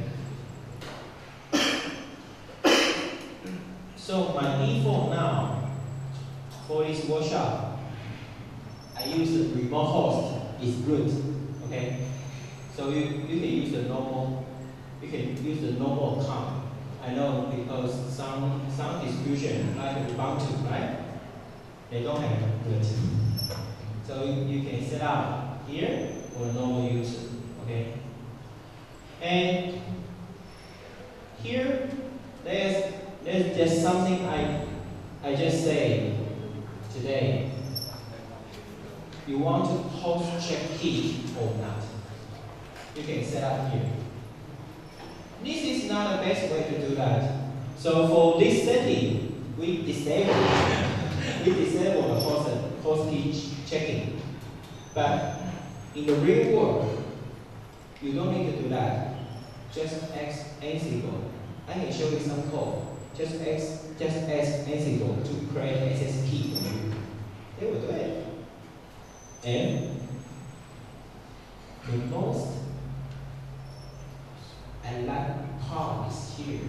Speaker 1: So my default now for this workshop, I use the remote host is root. Okay, so you, you can use the normal you can use the normal account. I know because some some distribution like Ubuntu, right? They don't have root. So you, you can set up here for a normal user. Okay, and here there's There's just something I, I just say today. You want to host check key or not? You can set up here. This is not the best way to do that. So for this setting, we disable we disable the host host key checking. But in the real world, you don't need to do that. Just ask Ansible. I can show you some code. Just ask, just ask Ansible to create S S key for you. They will do it. And the most I like part is here.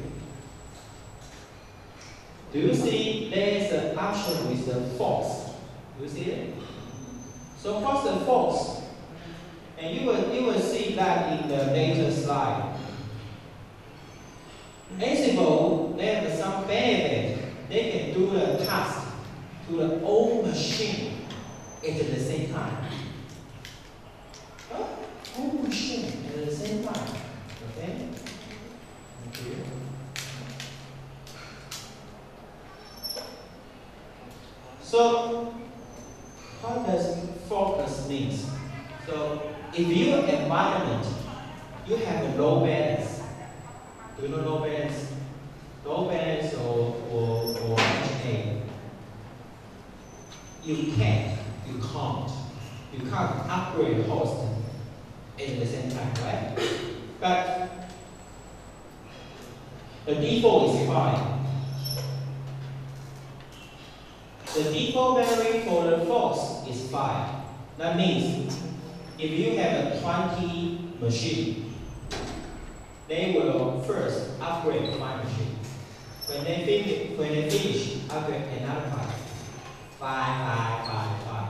Speaker 1: Do you see there is an option with the false? Do you see it? So cross the false, and you will you will see that in the later slide. Ansible, they have some benefit. They can do the task to the old machine at the same time. Huh? Old machine at the same time. Okay? Thank you. So, how does focus means? So, if your environment, you have a low balance. Do you know low balance? Low balance or, or, or H A. You can't, you can't. You can't upgrade host at the same time, right? But the default is fine. The default value for the false is five. That means if you have a twenty machine, they will first upgrade my machine. When they finish, when they finish, upgrade another five. Five, five, five, five.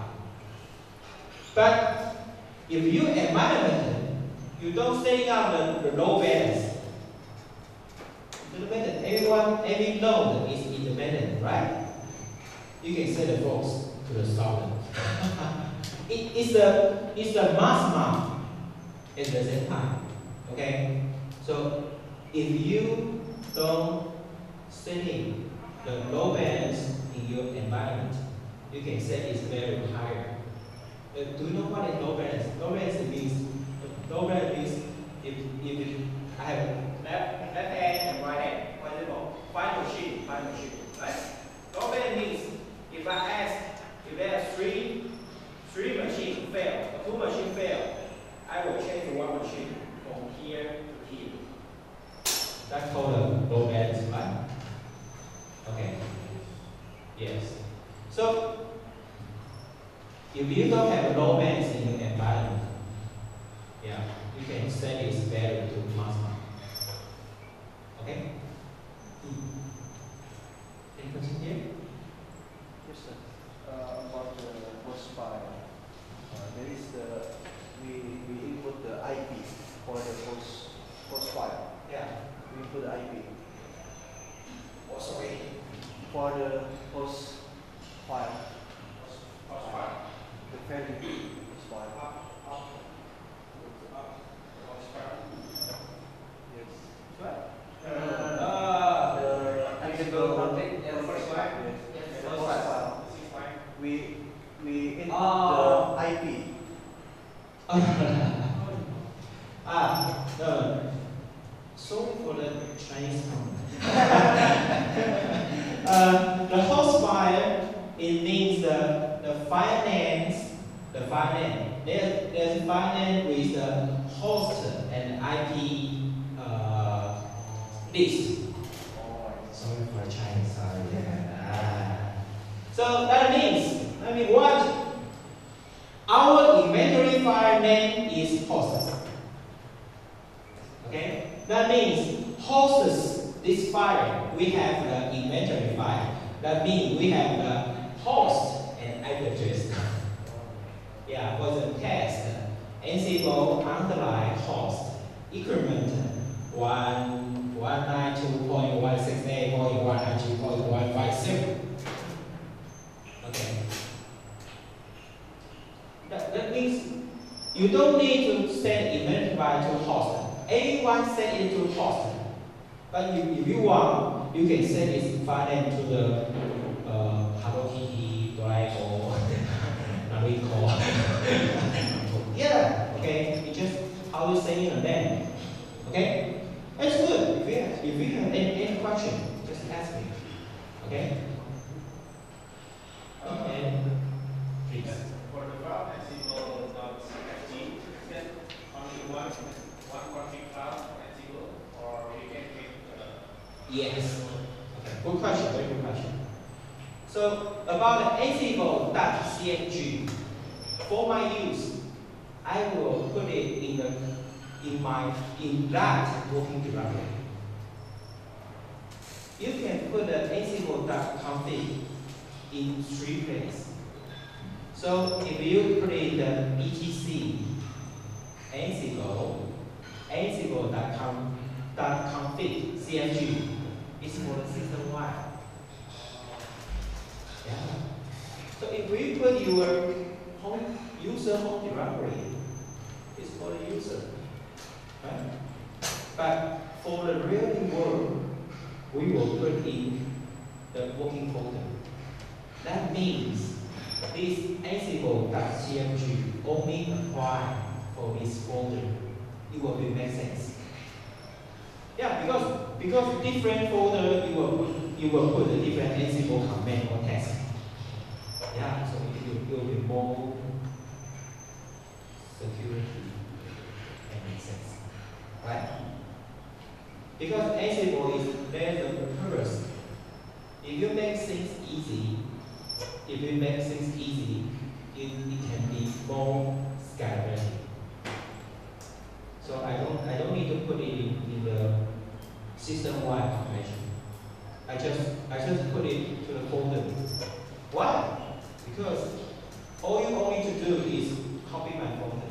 Speaker 1: But if you environment, you don't setting out the, the low balance. Independent. Everyone, every node is independent, right? You can set the force to the solder. it, it's the it's the maximum at the same time. Okay? So if you don't set in the load balance in your environment, you can set its value higher. Uh, do you know what is load balance? Load balance means load balance means if if I have left left hand and right hand, for example, five machine, five machine, right? Load balance means if I ask if there are three three machines fail, or two machines fail, I will change to one machine from here to here. That's called a load balance, right? Okay. Yes. So if you don't have a load balance in your environment, yeah, you can set its value to maximum. Okay? Hmm. Any question here?
Speaker 2: Yes, sir. Uh, about the host file, uh, there is the we we input the I P for the host host file.
Speaker 1: Yeah.
Speaker 2: We input the I P.
Speaker 1: Oh, sorry.
Speaker 2: For the host file.
Speaker 1: Host file.
Speaker 2: The value host file.
Speaker 1: Up, up, up, host file.
Speaker 2: Yes.
Speaker 1: What?
Speaker 2: Uh,
Speaker 1: Uh,
Speaker 2: the
Speaker 1: Ansible
Speaker 2: Ansible
Speaker 1: config, yeah, the first file.
Speaker 2: Yes.
Speaker 1: Yes,
Speaker 2: The
Speaker 1: first
Speaker 2: host
Speaker 1: file.
Speaker 2: file. We we input
Speaker 1: Oh.
Speaker 2: the I P.
Speaker 1: ah, no. Sorry for the Chinese tongue. uh, the host file, it means the, the file names, the file name. There's, there's a file name with the host and I P uh, list. Sorry for Chinese, sorry. Ah. So that means, I mean what? Our inventory file name is hosts. Okay? That means hosts this file, we have the inventory file. That means we have the host and I P address. Yeah, for the test, Ansible underline host increment one one nine two point one six eight point one nine two point one five zero. Okay. That, that means you don't need to set inventory file to host. Everyone set it to host. But you, if you want, you can set its file name to the uh, Hello Kitty, Drago, Naruto. Yeah, okay. You just how you say it then. Okay? That's good. If you have, if you have any, any question, just ask me. Okay? Okay. Please.
Speaker 3: For the file, Ansible dot F G, is that only one one config file Ansible, or we can make uh,
Speaker 1: Yes. Okay. Good question. Very good question. So about the Ansible.cfg, for my use, I will put it in the in my in that working directory. You can put the Ansible.config in three places. So if you put in the etc Ansible Ansible.config cfg is for the system wide. Yeah. So if we put your home user home directory, it's for the user. Right? But for the real world, we will put in the working folder. That means this Ansible.cfg only apply for this folder. It will be make sense. Yeah, because because different folder you will put you will put a different Ansible command or text. Yeah, so it will, it will be more security and make sense. Right? Because Ansible is there the purpose. If you make things easy, if you make things easy, it, it can be more scalability. So I don't I don't need to put it in, in the system-wide configuration. I just I just put it to the folder. Why? Because all you all need to do is copy my folder.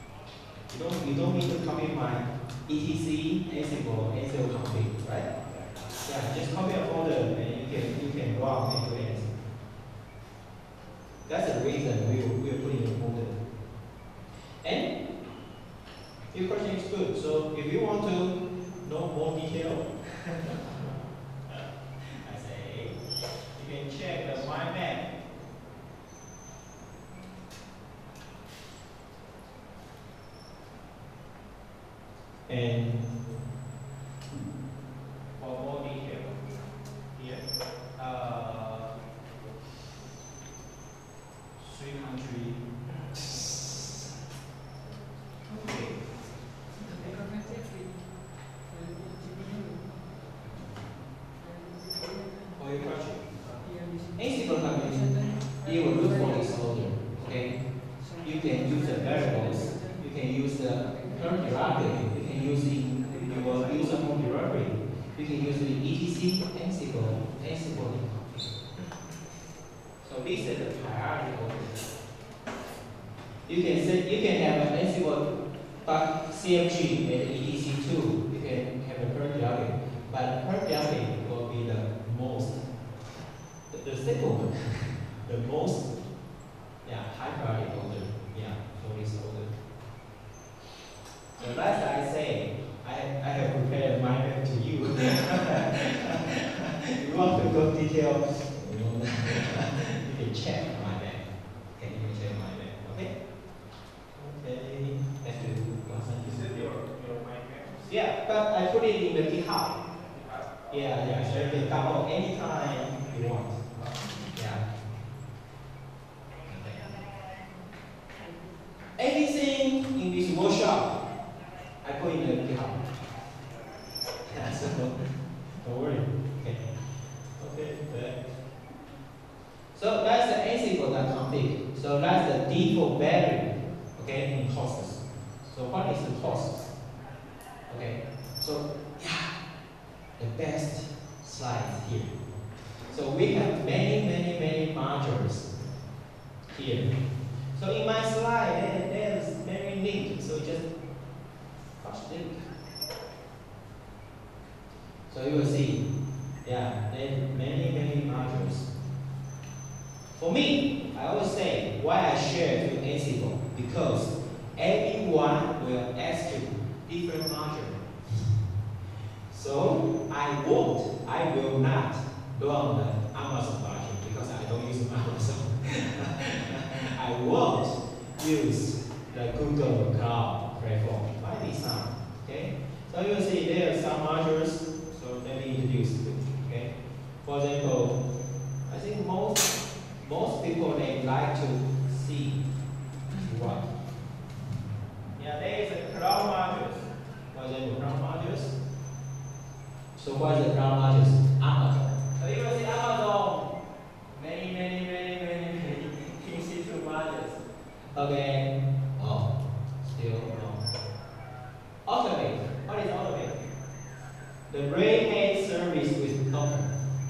Speaker 1: You don't you don't need to copy my etc Ansible Ansible config, right? we will, we will put in a folder. And your question is good. So if you want to know more detail, I say you can check the mind map. And for more detail, here, uh, three country. Okay. For your question, Ansible company, you will look for this folder. Okay, you can use the variables. You can use the current directory. You can use in your user home directory. You can use the etc Ansible Ansible. So this is the priority order. You can say you can have an Ansible but C M G and E T C two. You can have a current directory, but current directory will be the most the, the second one, the most yeah high priority order. Yeah, for this order. So last I say, I, I have prepared my map to you. You want to go detail, you, know, you can check my map. Can you check my map? Okay? Okay. Let's do
Speaker 3: Is it your, your mind map?
Speaker 1: yeah, but I put it in the GitHub. Yeah, yeah, so you can download anytime you want. Yeah. Everything in this workshop, I put in the GitHub. Yeah, so don't worry. Okay. Okay, good. So that's the Ansible.config. So that's the default value, okay, in costs. So what is the cost? Okay. So yeah, the best slide here. So we have many, many, many modules here. So in my slide, there, there's many links. So just first link. So you will see, yeah, there's many, many modules. For me, I always say why I share to Ansible because everyone will ask you different module. So I won't, I will not run the Amazon module because I don't use Amazon. I won't use the Google Cloud platform by design. Okay? So you will see there are some modules. So let me introduce it. Okay? For example, I think most most people they like to see what? Yeah, there is a cloud modules. For example, cloud modules. So what is the cloud modules? Amazon. So you will see Amazon. Many, many, many, many, many E C two modules. Okay. Oh, still no. Automate. What is automate? The Red Hat service with Docker.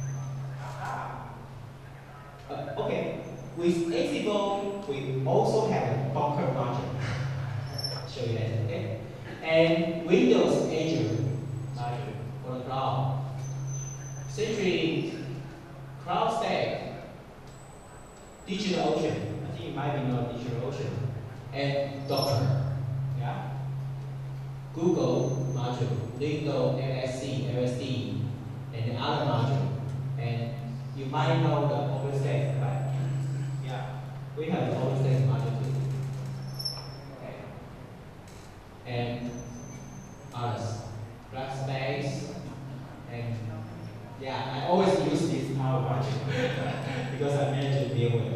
Speaker 1: Uh, okay. With Ansible, we also have a Docker module. Show you that, okay? And Windows Azure module for the cloud. Century Cloud Stack. DigitalOcean, I think it might be not DigitalOcean, and Docker, yeah. Google module, Lingo, L S C, L S D, and the other module, and you might know the OpenStack, right? Yeah, we have the OpenStack module too. Okay, and others, Rackspace, and yeah, I always use this power module because I manage VMware.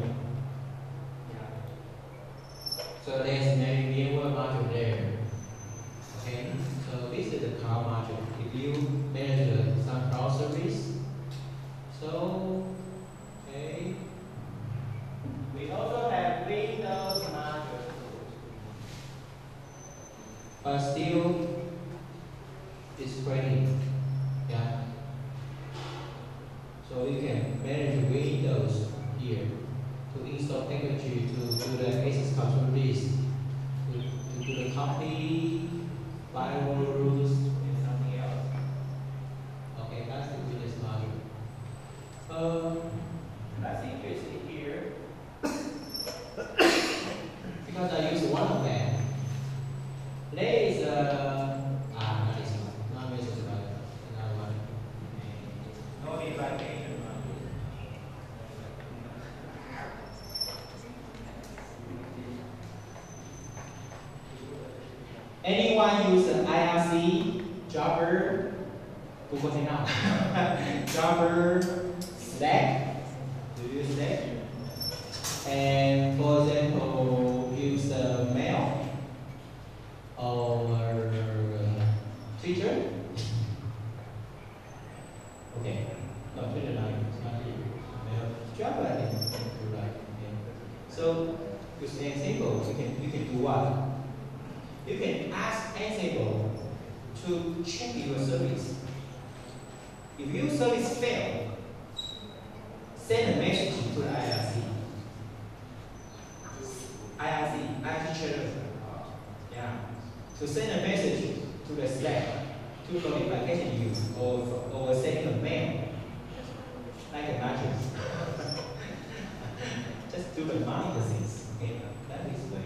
Speaker 1: Yeah. So there's many VMware module there. Okay, so this is the cloud module. If you manage some cloud service, so okay. We also have Windows module, but still it's pretty. Yeah. So you can manage Windows here to install package to do the access control list, to, to do the copy, firewall rules, and something else. Okay, that's the Windows module. Um, that's interesting here.
Speaker 3: feedback thing.
Speaker 1: Anyone use the I R C, Jabber, Google Hangout, Jabber, Slack? Do you use Slack? And for example, use the mail or uh, Twitter? Okay, no, Twitter not, it's not here. Mail, Jabber, I think, you're right. Okay. So, use Ansible, you can, you can do what? You can ask Ansible to check your service. If your service fails, send a message to the I R C. I R C, I T channel. Yeah. To send a message to the Slack to notification you or, or send a mail. Like a magic. Just do the mind things. Okay? That is way.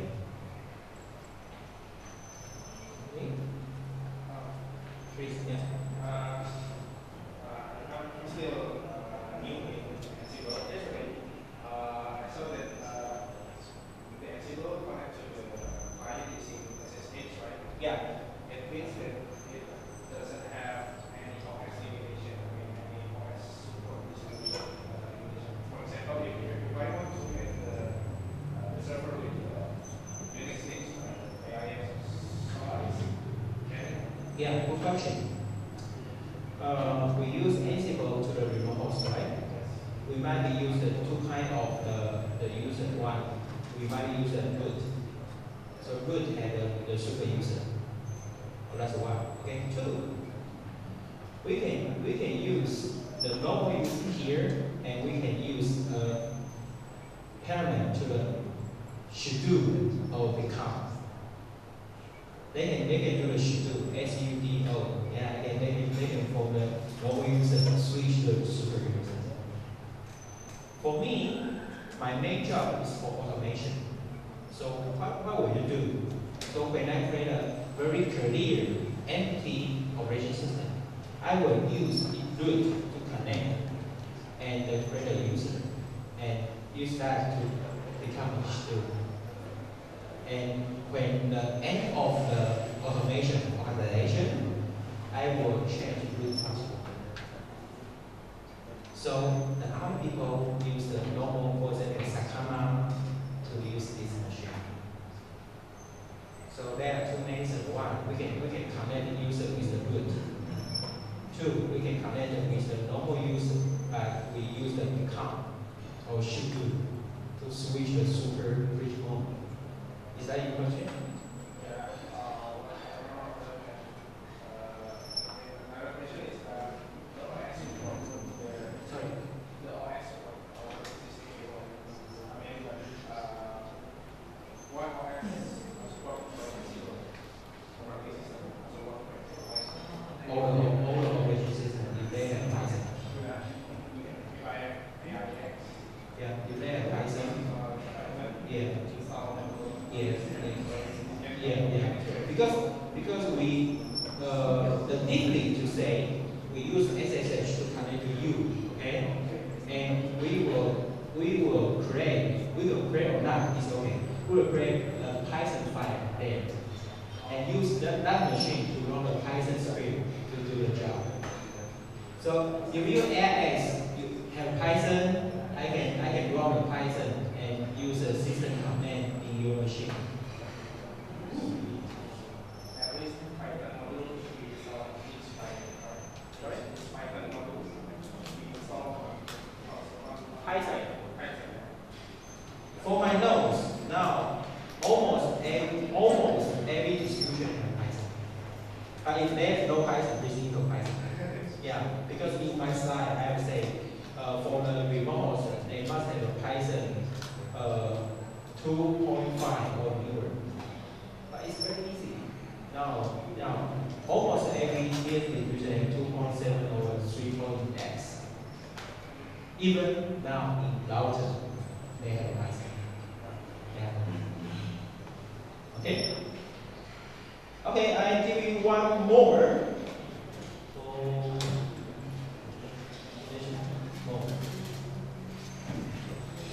Speaker 1: Please, yeah.
Speaker 3: Uh, uh, I'm still uh, new in Ansible. Yesterday, uh, I saw that uh, the Ansible connect to the client using S S H, right?
Speaker 1: Yeah.
Speaker 3: It means that it doesn't have any O S simulation, I mean, any O S support distribution. Uh, for example, if, if I want to get the, uh, the server with uh, Unix things, right? A I S, can it?
Speaker 1: Yeah, good question. Uh, we use Ansible to the remote host, right? We might be using two kind of the, the user. One, we might use a root. So root has the, the super user. Oh, that's one. Okay. Two, we can we can use the normal user here, and we can use a parent to the schedule or become. They can they can do the schedule, S U D O. Yeah, and they can they can from the normal user switch to the super user. For me, my main job is for automation. So what, what will you do? So when I create a very clear, empty operation system, I will use root to connect and then create a user and use that to become a schedule. And when the end of the automation organization, I will change root password. So the other people use the normal, for example, Sakama to use this machine. So there are two methods. One, we can we can connect the user with the root. Two, we can connect it with the normal user, but we use the become or schedule to switch the super rich mode. Is that your question?
Speaker 3: Yeah. Uh, another question is uh, the O S support. The,
Speaker 1: Sorry.
Speaker 3: the O S support. Our existing one. I mean, uh, one O S support for Ansible. For our system. So what O S?
Speaker 1: All the all the operation system, if they have Python.
Speaker 3: Yeah. If I have A I X.
Speaker 1: Yeah, if they have Python. Yeah. Yes, yes. Yeah, yeah. Because because we uh, the deeply to say we use S S H to connect to you, okay? And we will we will create we will create or not, it's okay. We will create a Python file there and use that, that machine to run the Python script to do the job. So if you add you have Python, I can I can run the Python and use a system command in your machine.
Speaker 3: At least Python module should be installed each Python, right? Right? Python module should be installed on
Speaker 1: Python.
Speaker 3: Python.
Speaker 1: For my nodes, now almost every almost every distribution has Python. But if there's no Python, please install Python. Yeah, because in my slide I have said uh, for the remote, they must have a Python uh, two point five or newer. But it's very easy. Now, now almost every distribution has two point seven or three point x. Even now in router, they have Python. Yeah. Okay. Okay, I give you one more. So,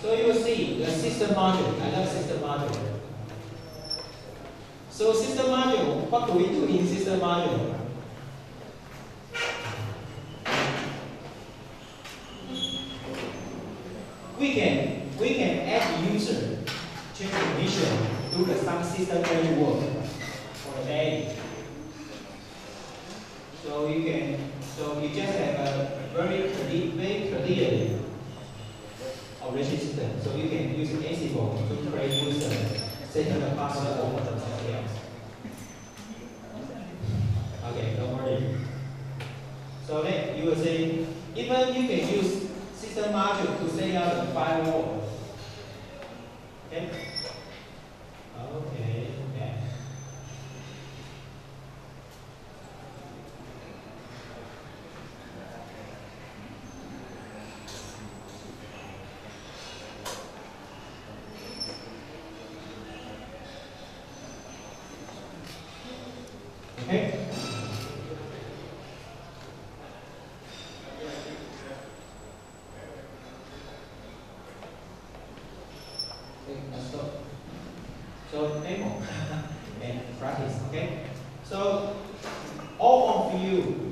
Speaker 1: So you will see the system module. I love system module. So system module, what do we do in system module? We can we can add user, change permission, do the some system level work for the day. So you can so you just have a very clear, very clear operation system. So you can use Ansible to create user, setting the password or something else. Okay, don't worry. So then you will see, even you can use system module to set up the firewall. Okay? Okay, yeah. Okay? Let's go. So demo and practice, okay? So all of you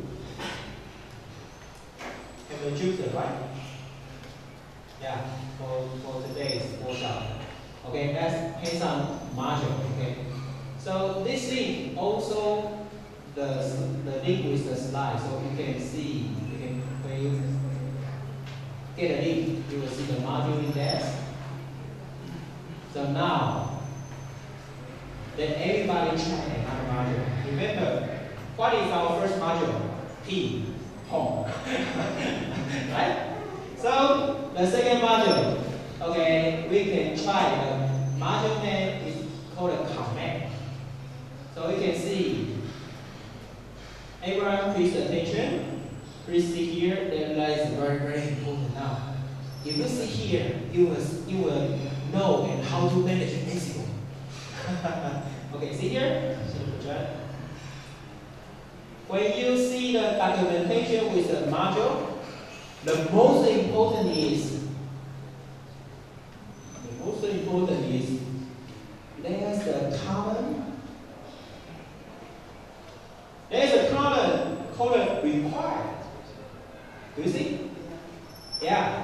Speaker 1: have a user, right? Yeah, for, for today's workshop. Okay, that's hands-on module, okay? So this link also the the link with the slide, so you can see, you can when you get a link, you will see the module index. So now, let everybody try another module. Remember, what is our first module? P, home. Right? So, the second module, okay, we can try the module name is called a command. So you can see, everyone please attention. Please see here, that is very, very important now. If you see here, you will, you will know and how to manage Ansible. Okay, see here? When you see the documentation with the module, the most important is, the most important is, there's the common, there's a column called required. Do you see? Yeah.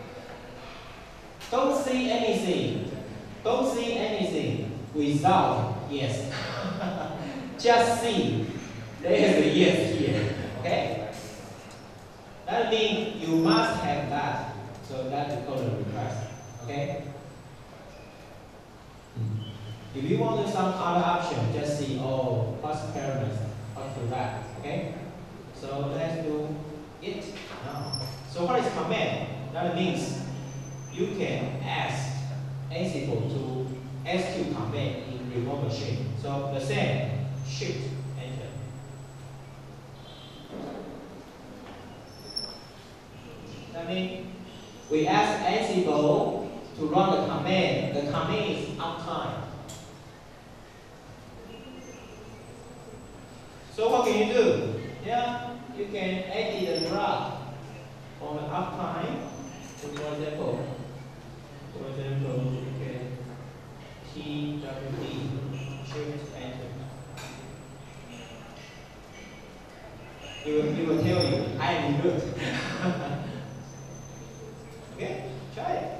Speaker 1: Don't see anything. Don't see anything without yes. Just see. There is a yes here. Okay? That means you must have that. So that is called a request. Okay? If you want some other option, just see, oh, what's parameters, what to that. Okay? So let's do it now. So what is command? That means you can ask Ansible to execute command in remote machine. So the same, shift, enter. That means we ask Ansible to run the command. The command is uptime. So what can you do? Yeah, you can edit the graph on the uptime. So for example, for example, you can T W D, shift enter. It will, it will tell you, I am good. Okay, try it.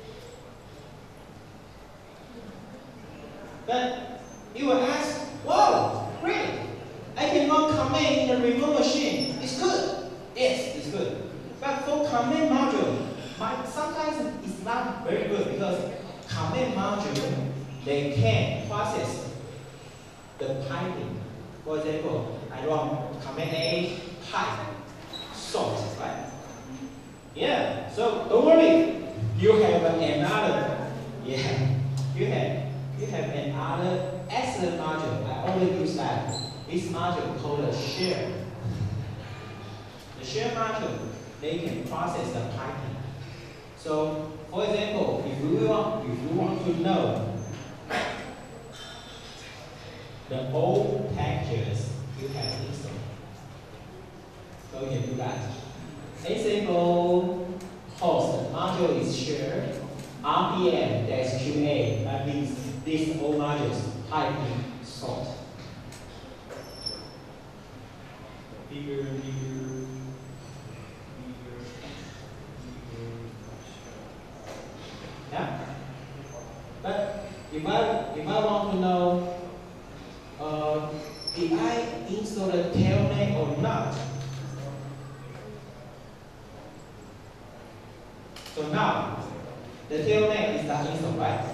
Speaker 1: But you will ask, whoa, great. I can run command in the remote machine. It's good. Yes, it's good. But for command module, my, sometimes it's not very good because command module, they can process the piping. For example, I run command A, pipe, salt, right? Yeah, so don't worry. You have another, yeah, you have, you have another excellent module. I already use that. This module called a share. The share module, they can process the piping. So, for example, if you want, if you want to know the old packages you have installed, so you can do that. Ansible host module is shared. R P M dash Q A. That means these all modules type in sort. Bigger, bigger, bigger, bigger. Yeah. But if I if I want to know, uh, did I install the tailnet or not? So now the tailnet is not installed, right?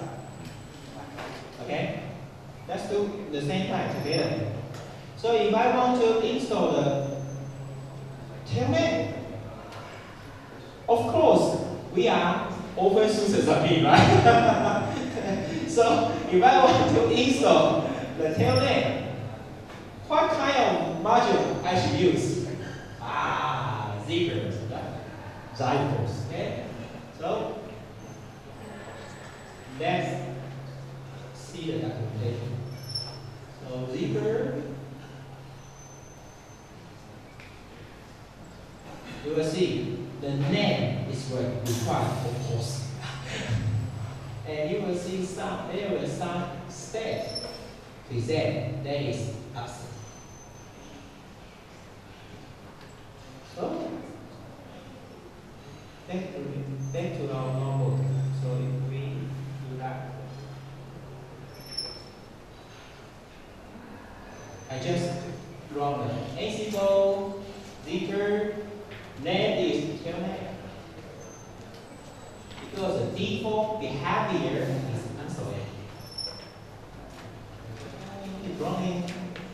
Speaker 1: Okay. Let's do the same time together. So if I want to install the tailnet, of course we are OpenSUSE admin, right? So if I want to install the tailnet, what kind of module I should use? Ah, Zeekr, Zypers. Okay. So let's see the documentation. So Zeekr, you will see the name is required, of course. And you will see some, there will some state present that is absent. So, back to, back to our normal. So if we do that, I just run the Ansible, Zeekr, name is tailnet. Because the default behavior is unsolved. Keep running.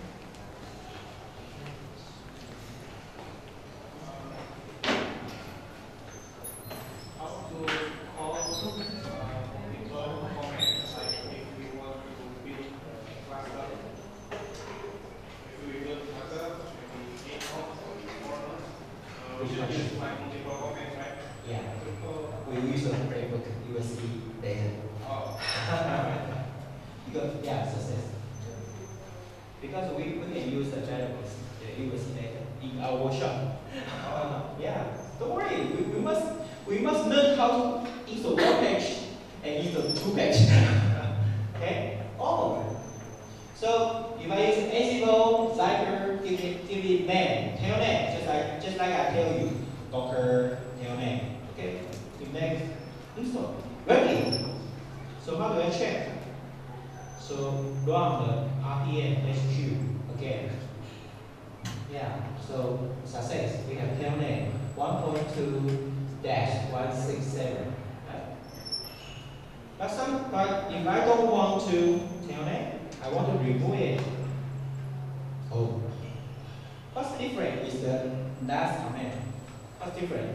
Speaker 1: Because we, we can use the database, the U S C data in our workshop. Uh, yeah, don't worry. We, we must we must learn how to install one page and install two page. Okay. Oh. So if I use Ansible, Zypr, give it give it name, tailnet, just like just like I tell you, Docker tailnet. Okay. Give name, install, ready. So how do I check? So run the R P M dash Q again. Yeah, so success. We have tailnet one point two dash one six seven. Right? But some but if I don't want to tailnet, I want to remove it. Oh. What's different is the last command. What's different?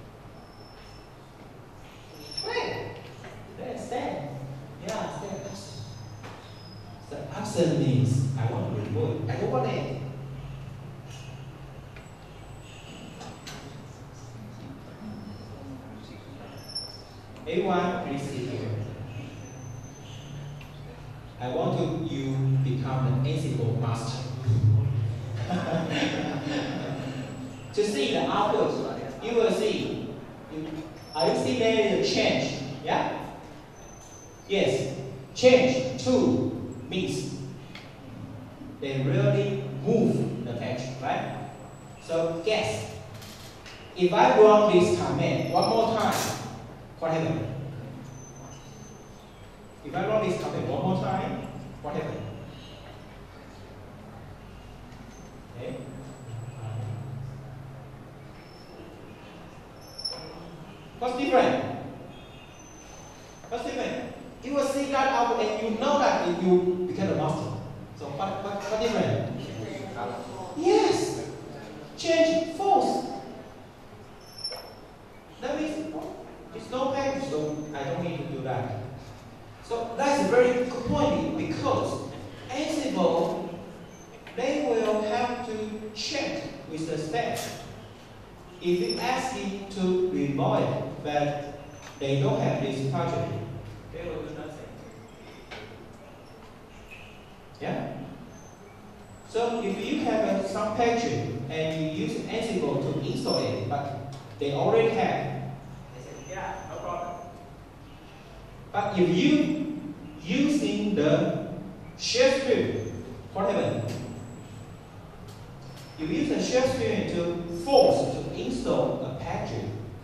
Speaker 1: Wait. Let's stand. Yeah, stand. The absent means I want to remove it. I don't want it. A one, please sit here. I want to you become an Ansible master. To see the output, you will see. You, are you see there is a change? Yeah? Yes. Change to means they really move the text, right? So guess, if I run this command one more time, what happens? If I run this command one more time, what happens? Okay. What's different? What's different? You will see that out and you know that you become a master. So what, what, what different? Yes. Change false. That means it's no package, so I don't need to do that. So that's a very good point because Ansible, they will have to check with the steps. If you ask it to remove it, but they don't have this project, they will do nothing. Yeah? So if you have uh, some package and you use Ansible to install it, but they already have, they say, yeah, no problem. But if you using the share script portable, you use the share script to force to install a package,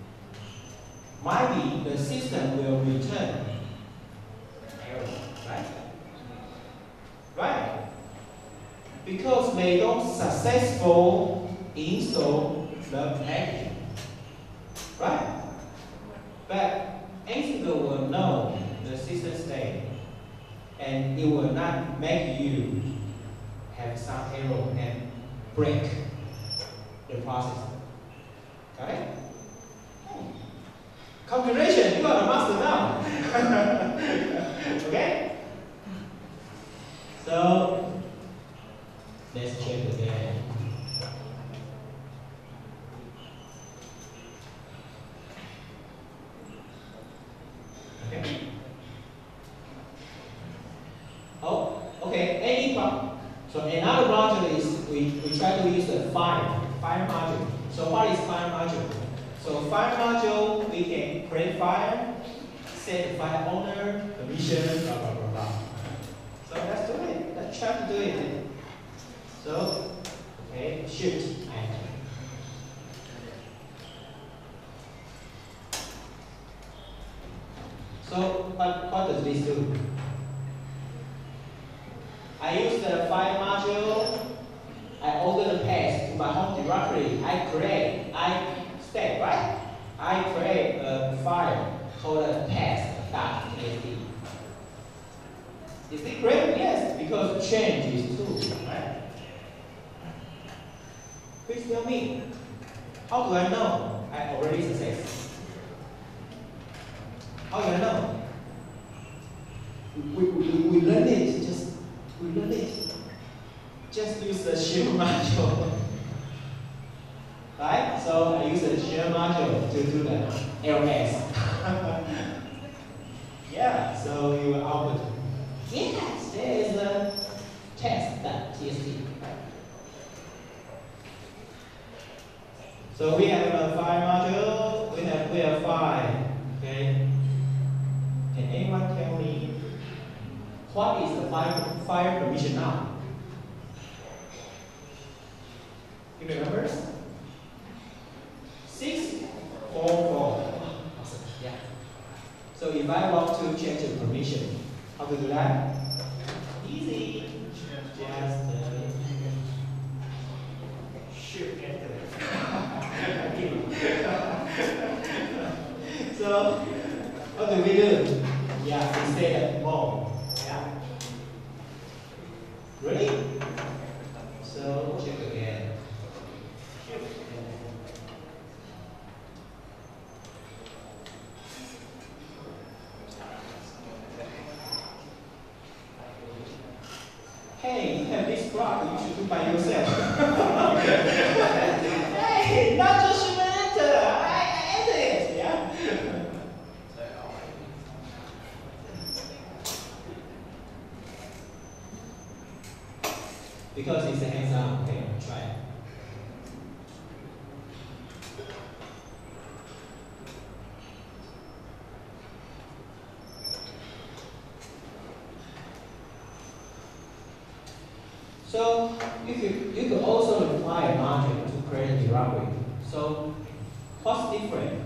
Speaker 1: maybe the system will return error, right? Right? Because they don't successful install the package, right? But Ansible will know the system state, and it will not make you have some error and break the process. Got it? Congratulations, you are the master now. Okay? So let's check again. Okay. Oh, okay. Any pro- so another module is we, we try to use the file file module. So what is file module? So file module we can create file, set the file owner, permission, blah blah blah blah. So let's do it. Let's try to do it. So okay, shift enter. So what, what does this do? I use the file module, I order the path to my home directory, I create, I step, right? I create a file called a path.tsd. Is it correct? Yes, because change is true, right? Please tell me, how do I know I already success? How do I know? We, we, we learn it, just we learn it. Just use the share module. Right? So I use the share module to do the L S. Yeah, so you will output. Yes, there is a test.tsd. So we have a file module, we have we have file. Okay. Can anyone tell me what is the file file permission now? You remember? Six four four. Awesome. Yeah. So if I want to change the permission, how to do that? Easy. Just uh, shift enter. So what do we do? Yeah, we say that more. Yeah. Ready? So check again. Hey, you have this block, you should do by yourself. Hey, not just human enter, I, I enter it, yeah? Because it's a hands-on, okay, try it. So you could, you could also apply a module to create a directory. So what's different?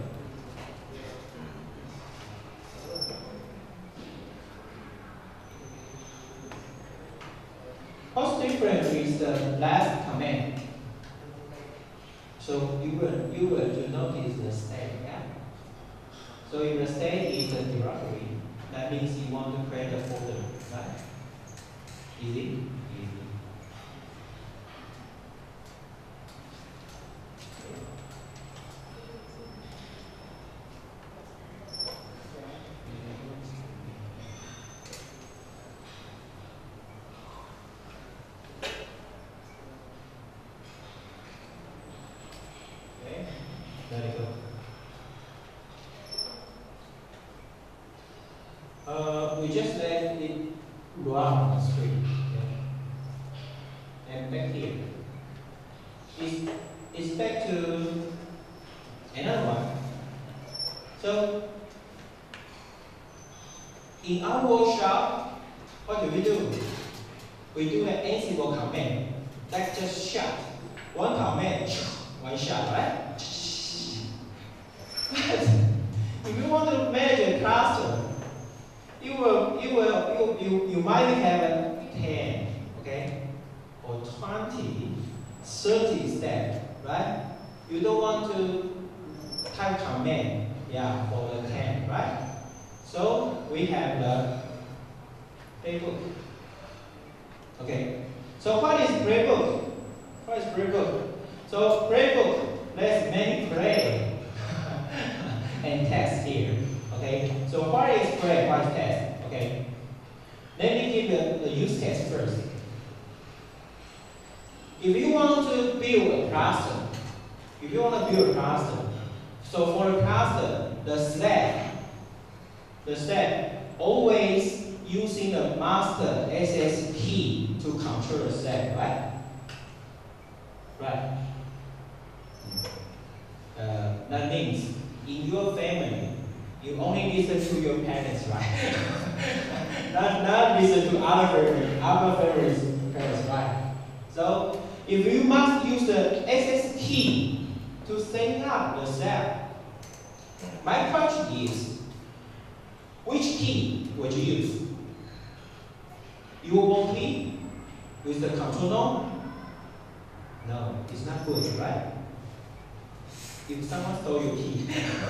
Speaker 1: What's different is the last command. So you will you will to notice the state, yeah? So if the state is the directory, that means you want to create a folder, right? Easy? Easy. Very good. Uh, we just let it run on the screen. Okay. And back here. It's, it's back to another one. So In our workshop, what do we do? We do an Ansible command. Like just shot. One command, one shot, right? But if you want to manage a cluster, you will, you will, you, you, you might have a ten, okay, or twenty, thirty steps, right? You don't want to type command, yeah, for the ten, right? So we have the playbook. Okay. So what is playbook? What is playbook? So playbook, let's manipulate and test here. Okay. So what is play? What is test? Okay. Let me give the, the use case first. If you want to build a cluster, if you want to build a cluster, so for the cluster, the step, the step always using the master S S key to control the step, right? Right. Uh, that means in your family, you only listen to your parents, right? not, not listen to other families, other families, parents, right? So if you must use the S S key to set up the step, my question is, which key would you use? Your own key with the control knob? No, it's not good, right? If someone stole your key.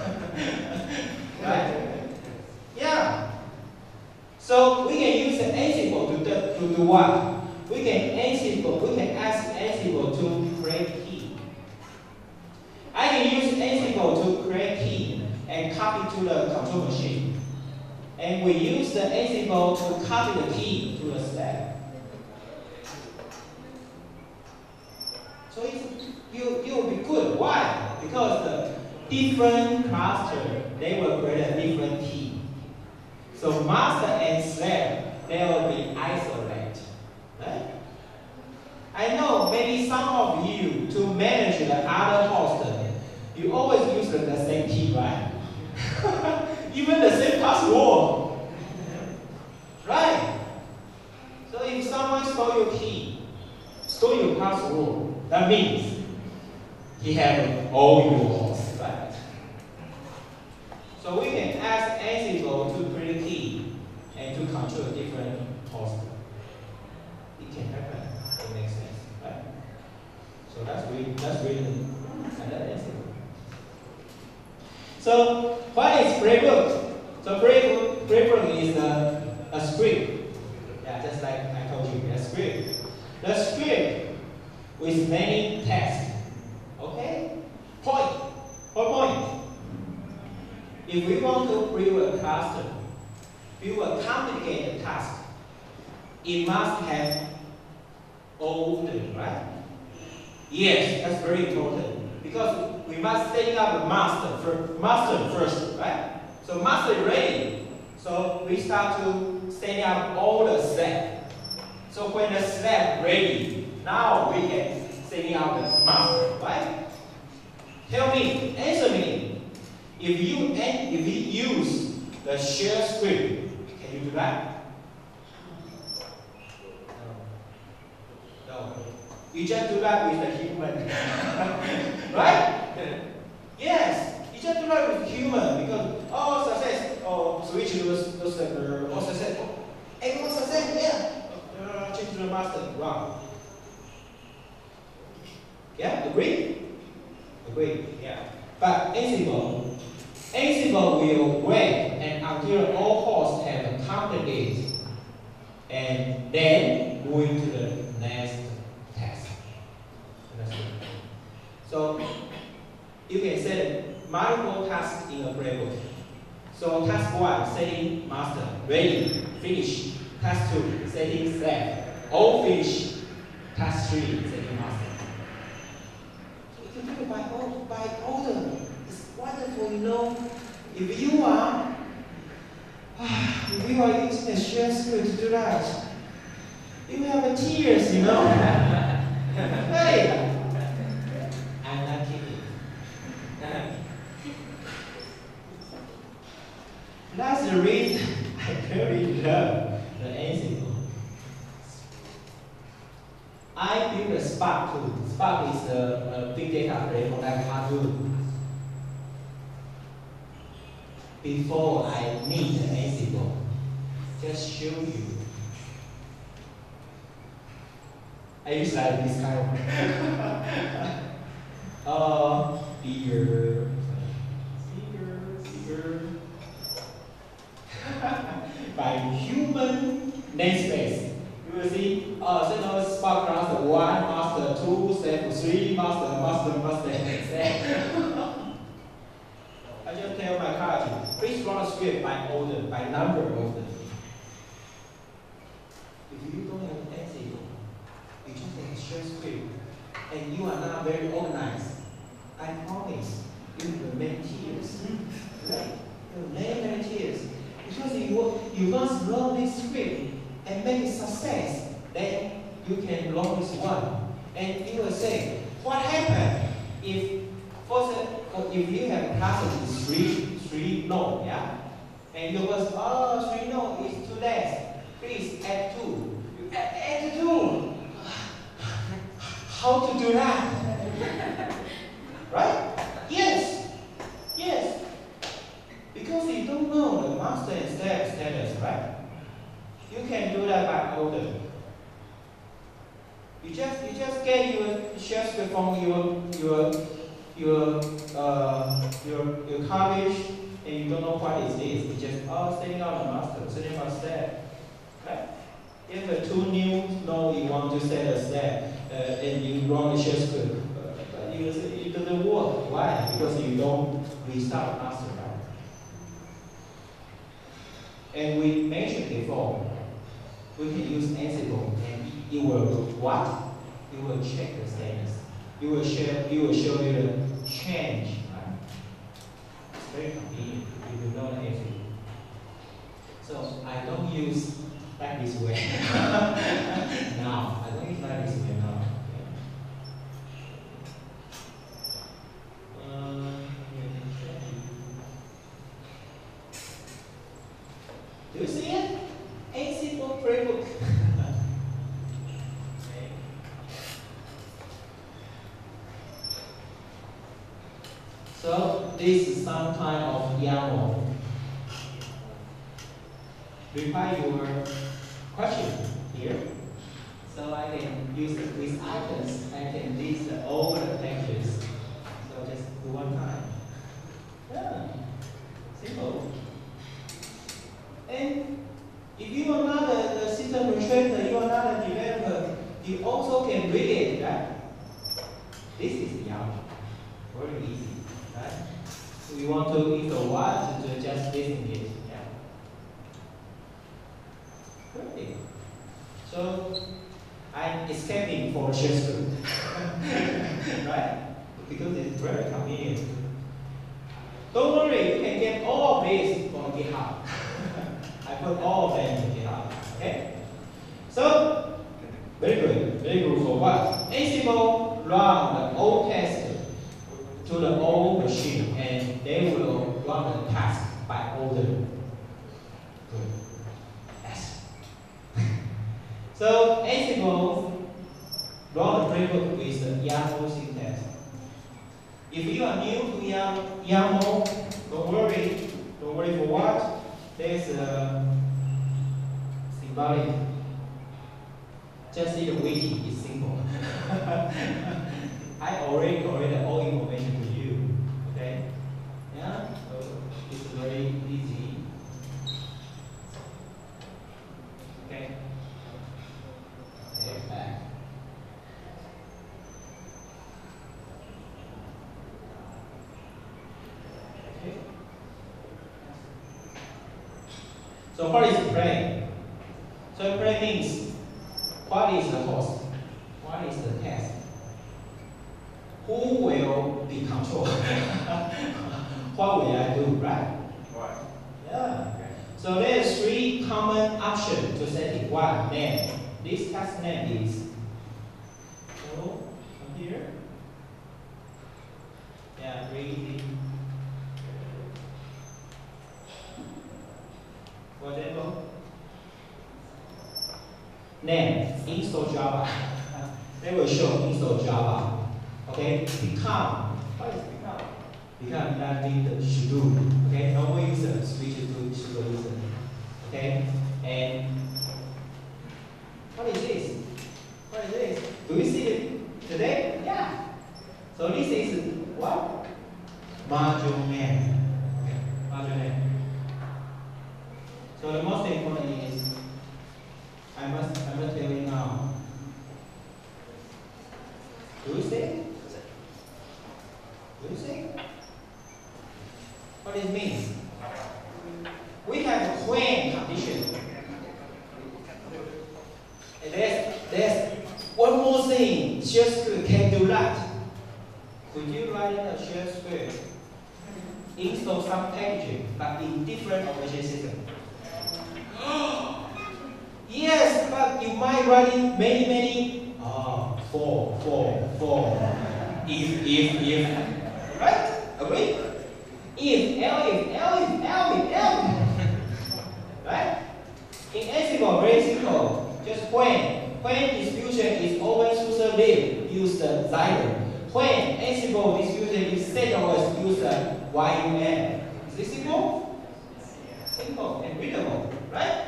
Speaker 1: Right? Yeah. So we can use the Ansible to, do- to do what? We can Ansible, we can ask Ansible to create key. I can use Ansible to create key and copy to the control machine. And we use the Ansible to copy the key to the step. So it's, you, you will be good. Why? Because the different cluster, they will create a different key. So master and slave, they will be isolated. Right? I know maybe some of you, to manage the other host, you always use the, the same key, right? Even the same password. Right? So if someone stole your key, stole your password, that means he has all your hosts, right? So we can ask Ansible to create a key and to control different hosts. It can happen. It makes sense, right? So that's really that's really another Ansible. So what is playbook? So playbook, playbook is a, a script. Yeah, just like I told you, a script. The script with many tests. Okay? Point. What point? If we want to build a cluster, build a complicated task, it must have order, right? Yes, that's very important. Because we must set up a master, for, master first, right? So master is ready. So we start to set up all the steps. So when the step ready, now we can set up the master, right? Tell me, answer me. If you if you use the shell script, can you do that? No. No. You just do that with the human. Right? Yes. You just do that with human because oh success, oh switch to the server, oh success, oh, everyone success, yeah. Uh, change to the master. Wrong. Yeah, agree? Agree, yeah. But Ansible, Ansible will wait and until all hosts have completed and then going to the next task. So you can set multiple tasks in a playbook. So task one, setting master, ready, finish. Task two, setting slave, all finish. Task three, setting master. So you can do it by, by order. It's wonderful, you know. If you are, if you are using a shell script to do that, you will have tears, you know. Hey, I'm not kidding. That's the reason I really love the Ansible. I built a Spark too. Spark is a, a big data framework like Hadoop. Before I meet the Ansible, just show you. I use like this kind of uh, bigger, bigger, bigger. By human namespace. You will see, uh, so now Spark master one, master two, step three, master, master, master. I just tell my car, please run a script by order, by number order. If you don't have Ansible, you just have a short script, and you are not very organized, I promise you will make tears. Right? You will make many tears. Because you, you must learn this script and make it success, then you can learn this one. And you will say, what happened if first, if you have class with three, three nodes, yeah? And you was, oh, three nodes is too less. Please add two. You add, add two. How to do that? Right? Yes. Yes. Because you don't know the master and step status, right? You can do that by order. You just you just get your share script from your your your uh your your college, and you don't know what is this. You just oh setting out the master, setting out step. Right? If a two new node you want to set a step, uh, and you run the share script, uh, but you it doesn't work. Why? Because you don't restart master. And we mentioned before, we can use Ansible, and it will what? It will check the status. It will show, it will show you the change. Right? It's very convenient if you know Ansible. So I don't use like this way now. I don't use like this way now. Okay. Um, Do you see it? Ansible playbook. Okay. So this is some kind of YAML. Reply your question here. So I can use it with icons. I can list all the pages. So just do one time. Yeah. Simple. And if you are not a, a system administrator, you are not a developer, you also can read it, right? This is YAML. Very easy, right? So you want to, if you want to just listen it, yeah. Great. So I'm escaping for share script, right? Because it's very convenient. Don't worry, you can get all of this from GitHub. I put all of them in GitHub. Okay? So, very good. Very good for what? Ansible run the old test to the old machine, and they will run the task by order. Good. Yes. So, Ansible run the playbook with the YAML syntax. If you are new to YAML, don't worry. Don't worry for what? There's a symbolic. Just see the wiki is simple. I already collected all information for you. Okay? Yeah? So it's very easy. Okay? Okay, back. Okay. So what is pray? So pray means what is the host? What is the test? Who will be controlled? What will I do, right?
Speaker 3: Right.
Speaker 1: Yeah. So there's three common options to set it. One, name. This task name is so from here. Yeah, reading. For example, name, install Java. They will show install Java. Okay, become, what is become? Become that means the should do. Okay, normal user switches to should do user. Okay, and what is this? What is this? Do we see it today? Yeah. So this is what? Module name. Okay, module name. So the most important is I must I must tell you now. Do you see? Do you see? What it means? We have a when condition. And there's there's one more thing. Shell script can do that. Could you write in a shell script? Install some packaging, but in different operation system. Yes, but you might write in many, many. Oh, four, four, four. If, if, if. Right? Agree? If, L, if, L, if, L, if, L. Right? In Ansible, very simple. Just when. When distribution is OpenSUSE lib, use the Zyder. When Ansible distribution is CentOS, use the Y U M. Is this simple? Simple and readable, right?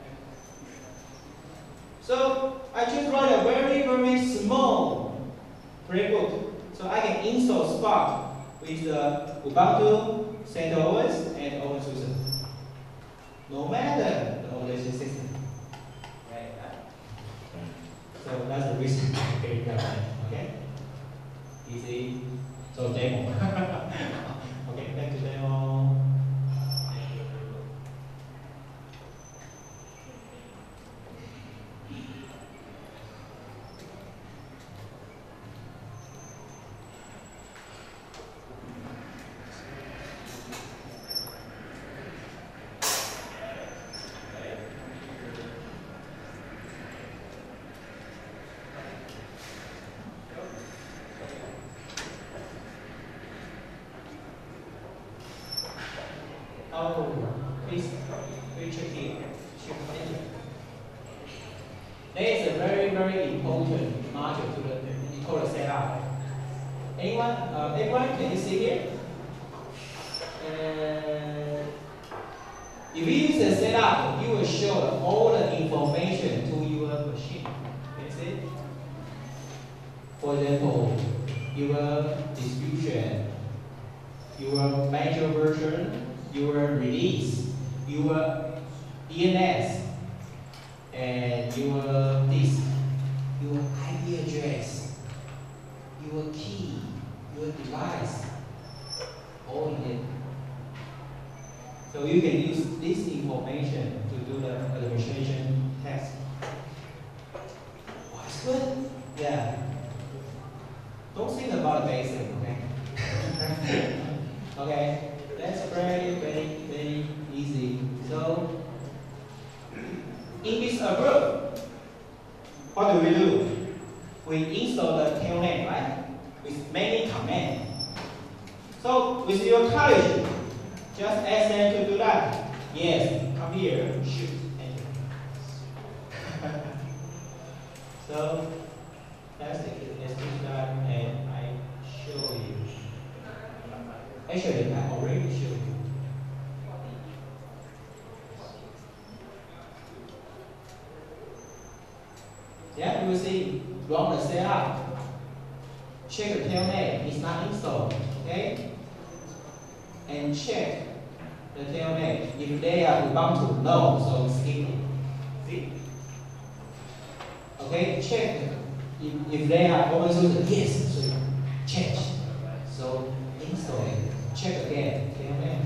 Speaker 1: So I just write a very, very small playbook so I can install Spark with the Ubuntu, CentOS, and OpenSUSE. No matter the operation system. Right? So that's the reason I created that. Okay? Easy. So demo. Okay, back to demo. Oh, it's very tricky. There is a very, very important module to the encoder setup. Anyone? Uh, everyone, can you see here? Uh, if you use the setup, you will show all the information to your machine. Can you see? For example, your distribution, your major version, your release, your D N S, and your disk, your I P address, your key, your device, all in it. So you can use this information to do the administration test. Oh, it's good? Yeah. Don't think about the basic, okay? Okay. That's very, very, very easy. So, in this uh, group, what do we do? We install the tailnet, right? With many commands. So, with your college, just ask them to do that. Yes, come here, shoot, enter. So, that's the let's do that, and I show you. Actually, I already showed you. Yeah, you will see, run the setup. Check the tailnet, it's not installed, okay? And check the tailnet. If they are Ubuntu, no, so skip it. See? Okay, check if, if they are OpenSUSE, yes, so change. So install it. Check again, tailnet.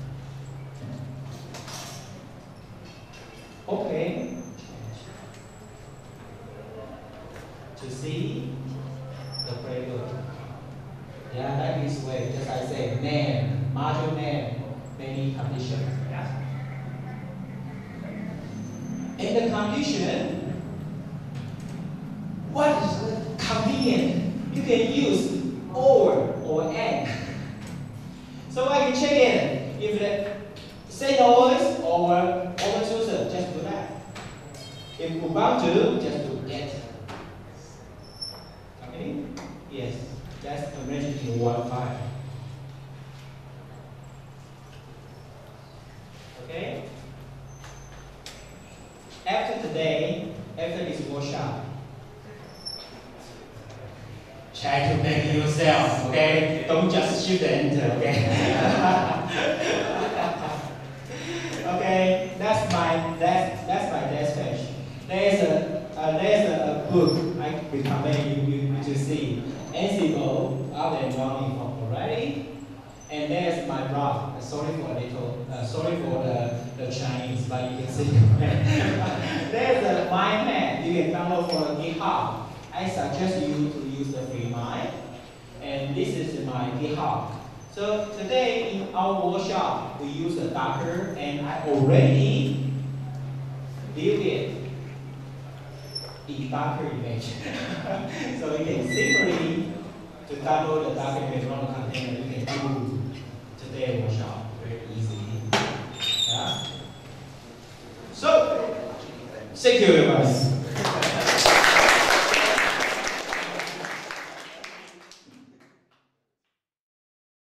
Speaker 1: Okay. To see the playbook. Yeah, that is way, just I say, name, module name, many conditions. Yeah. And the condition, what is convenient? You can use or or and. So I can check in if the CentOS or OpenSUSE, just do that. If If Ubuntu, just to get. Okay? Yes, that's arranged in one file. Okay? After today, after this workshop, try to make it yourself, okay? Don't just shoot the enter, okay? Okay, that's my that's that's my desk page. There's a uh, there's a, a book I recommend you, you, you to see. Ansible out and running from already. And there's my blog. Uh, sorry for a little, uh, sorry for the, the Chinese, but you can see. There's a MindMap you can download for GitHub. I suggest you to use the free Mind. And this is my GitHub. So today in our workshop, we use a Docker, and I already built it in Docker image. So you can simply to download the Docker image from the container. You can do today workshop very easily. Yeah. So, thank you very much.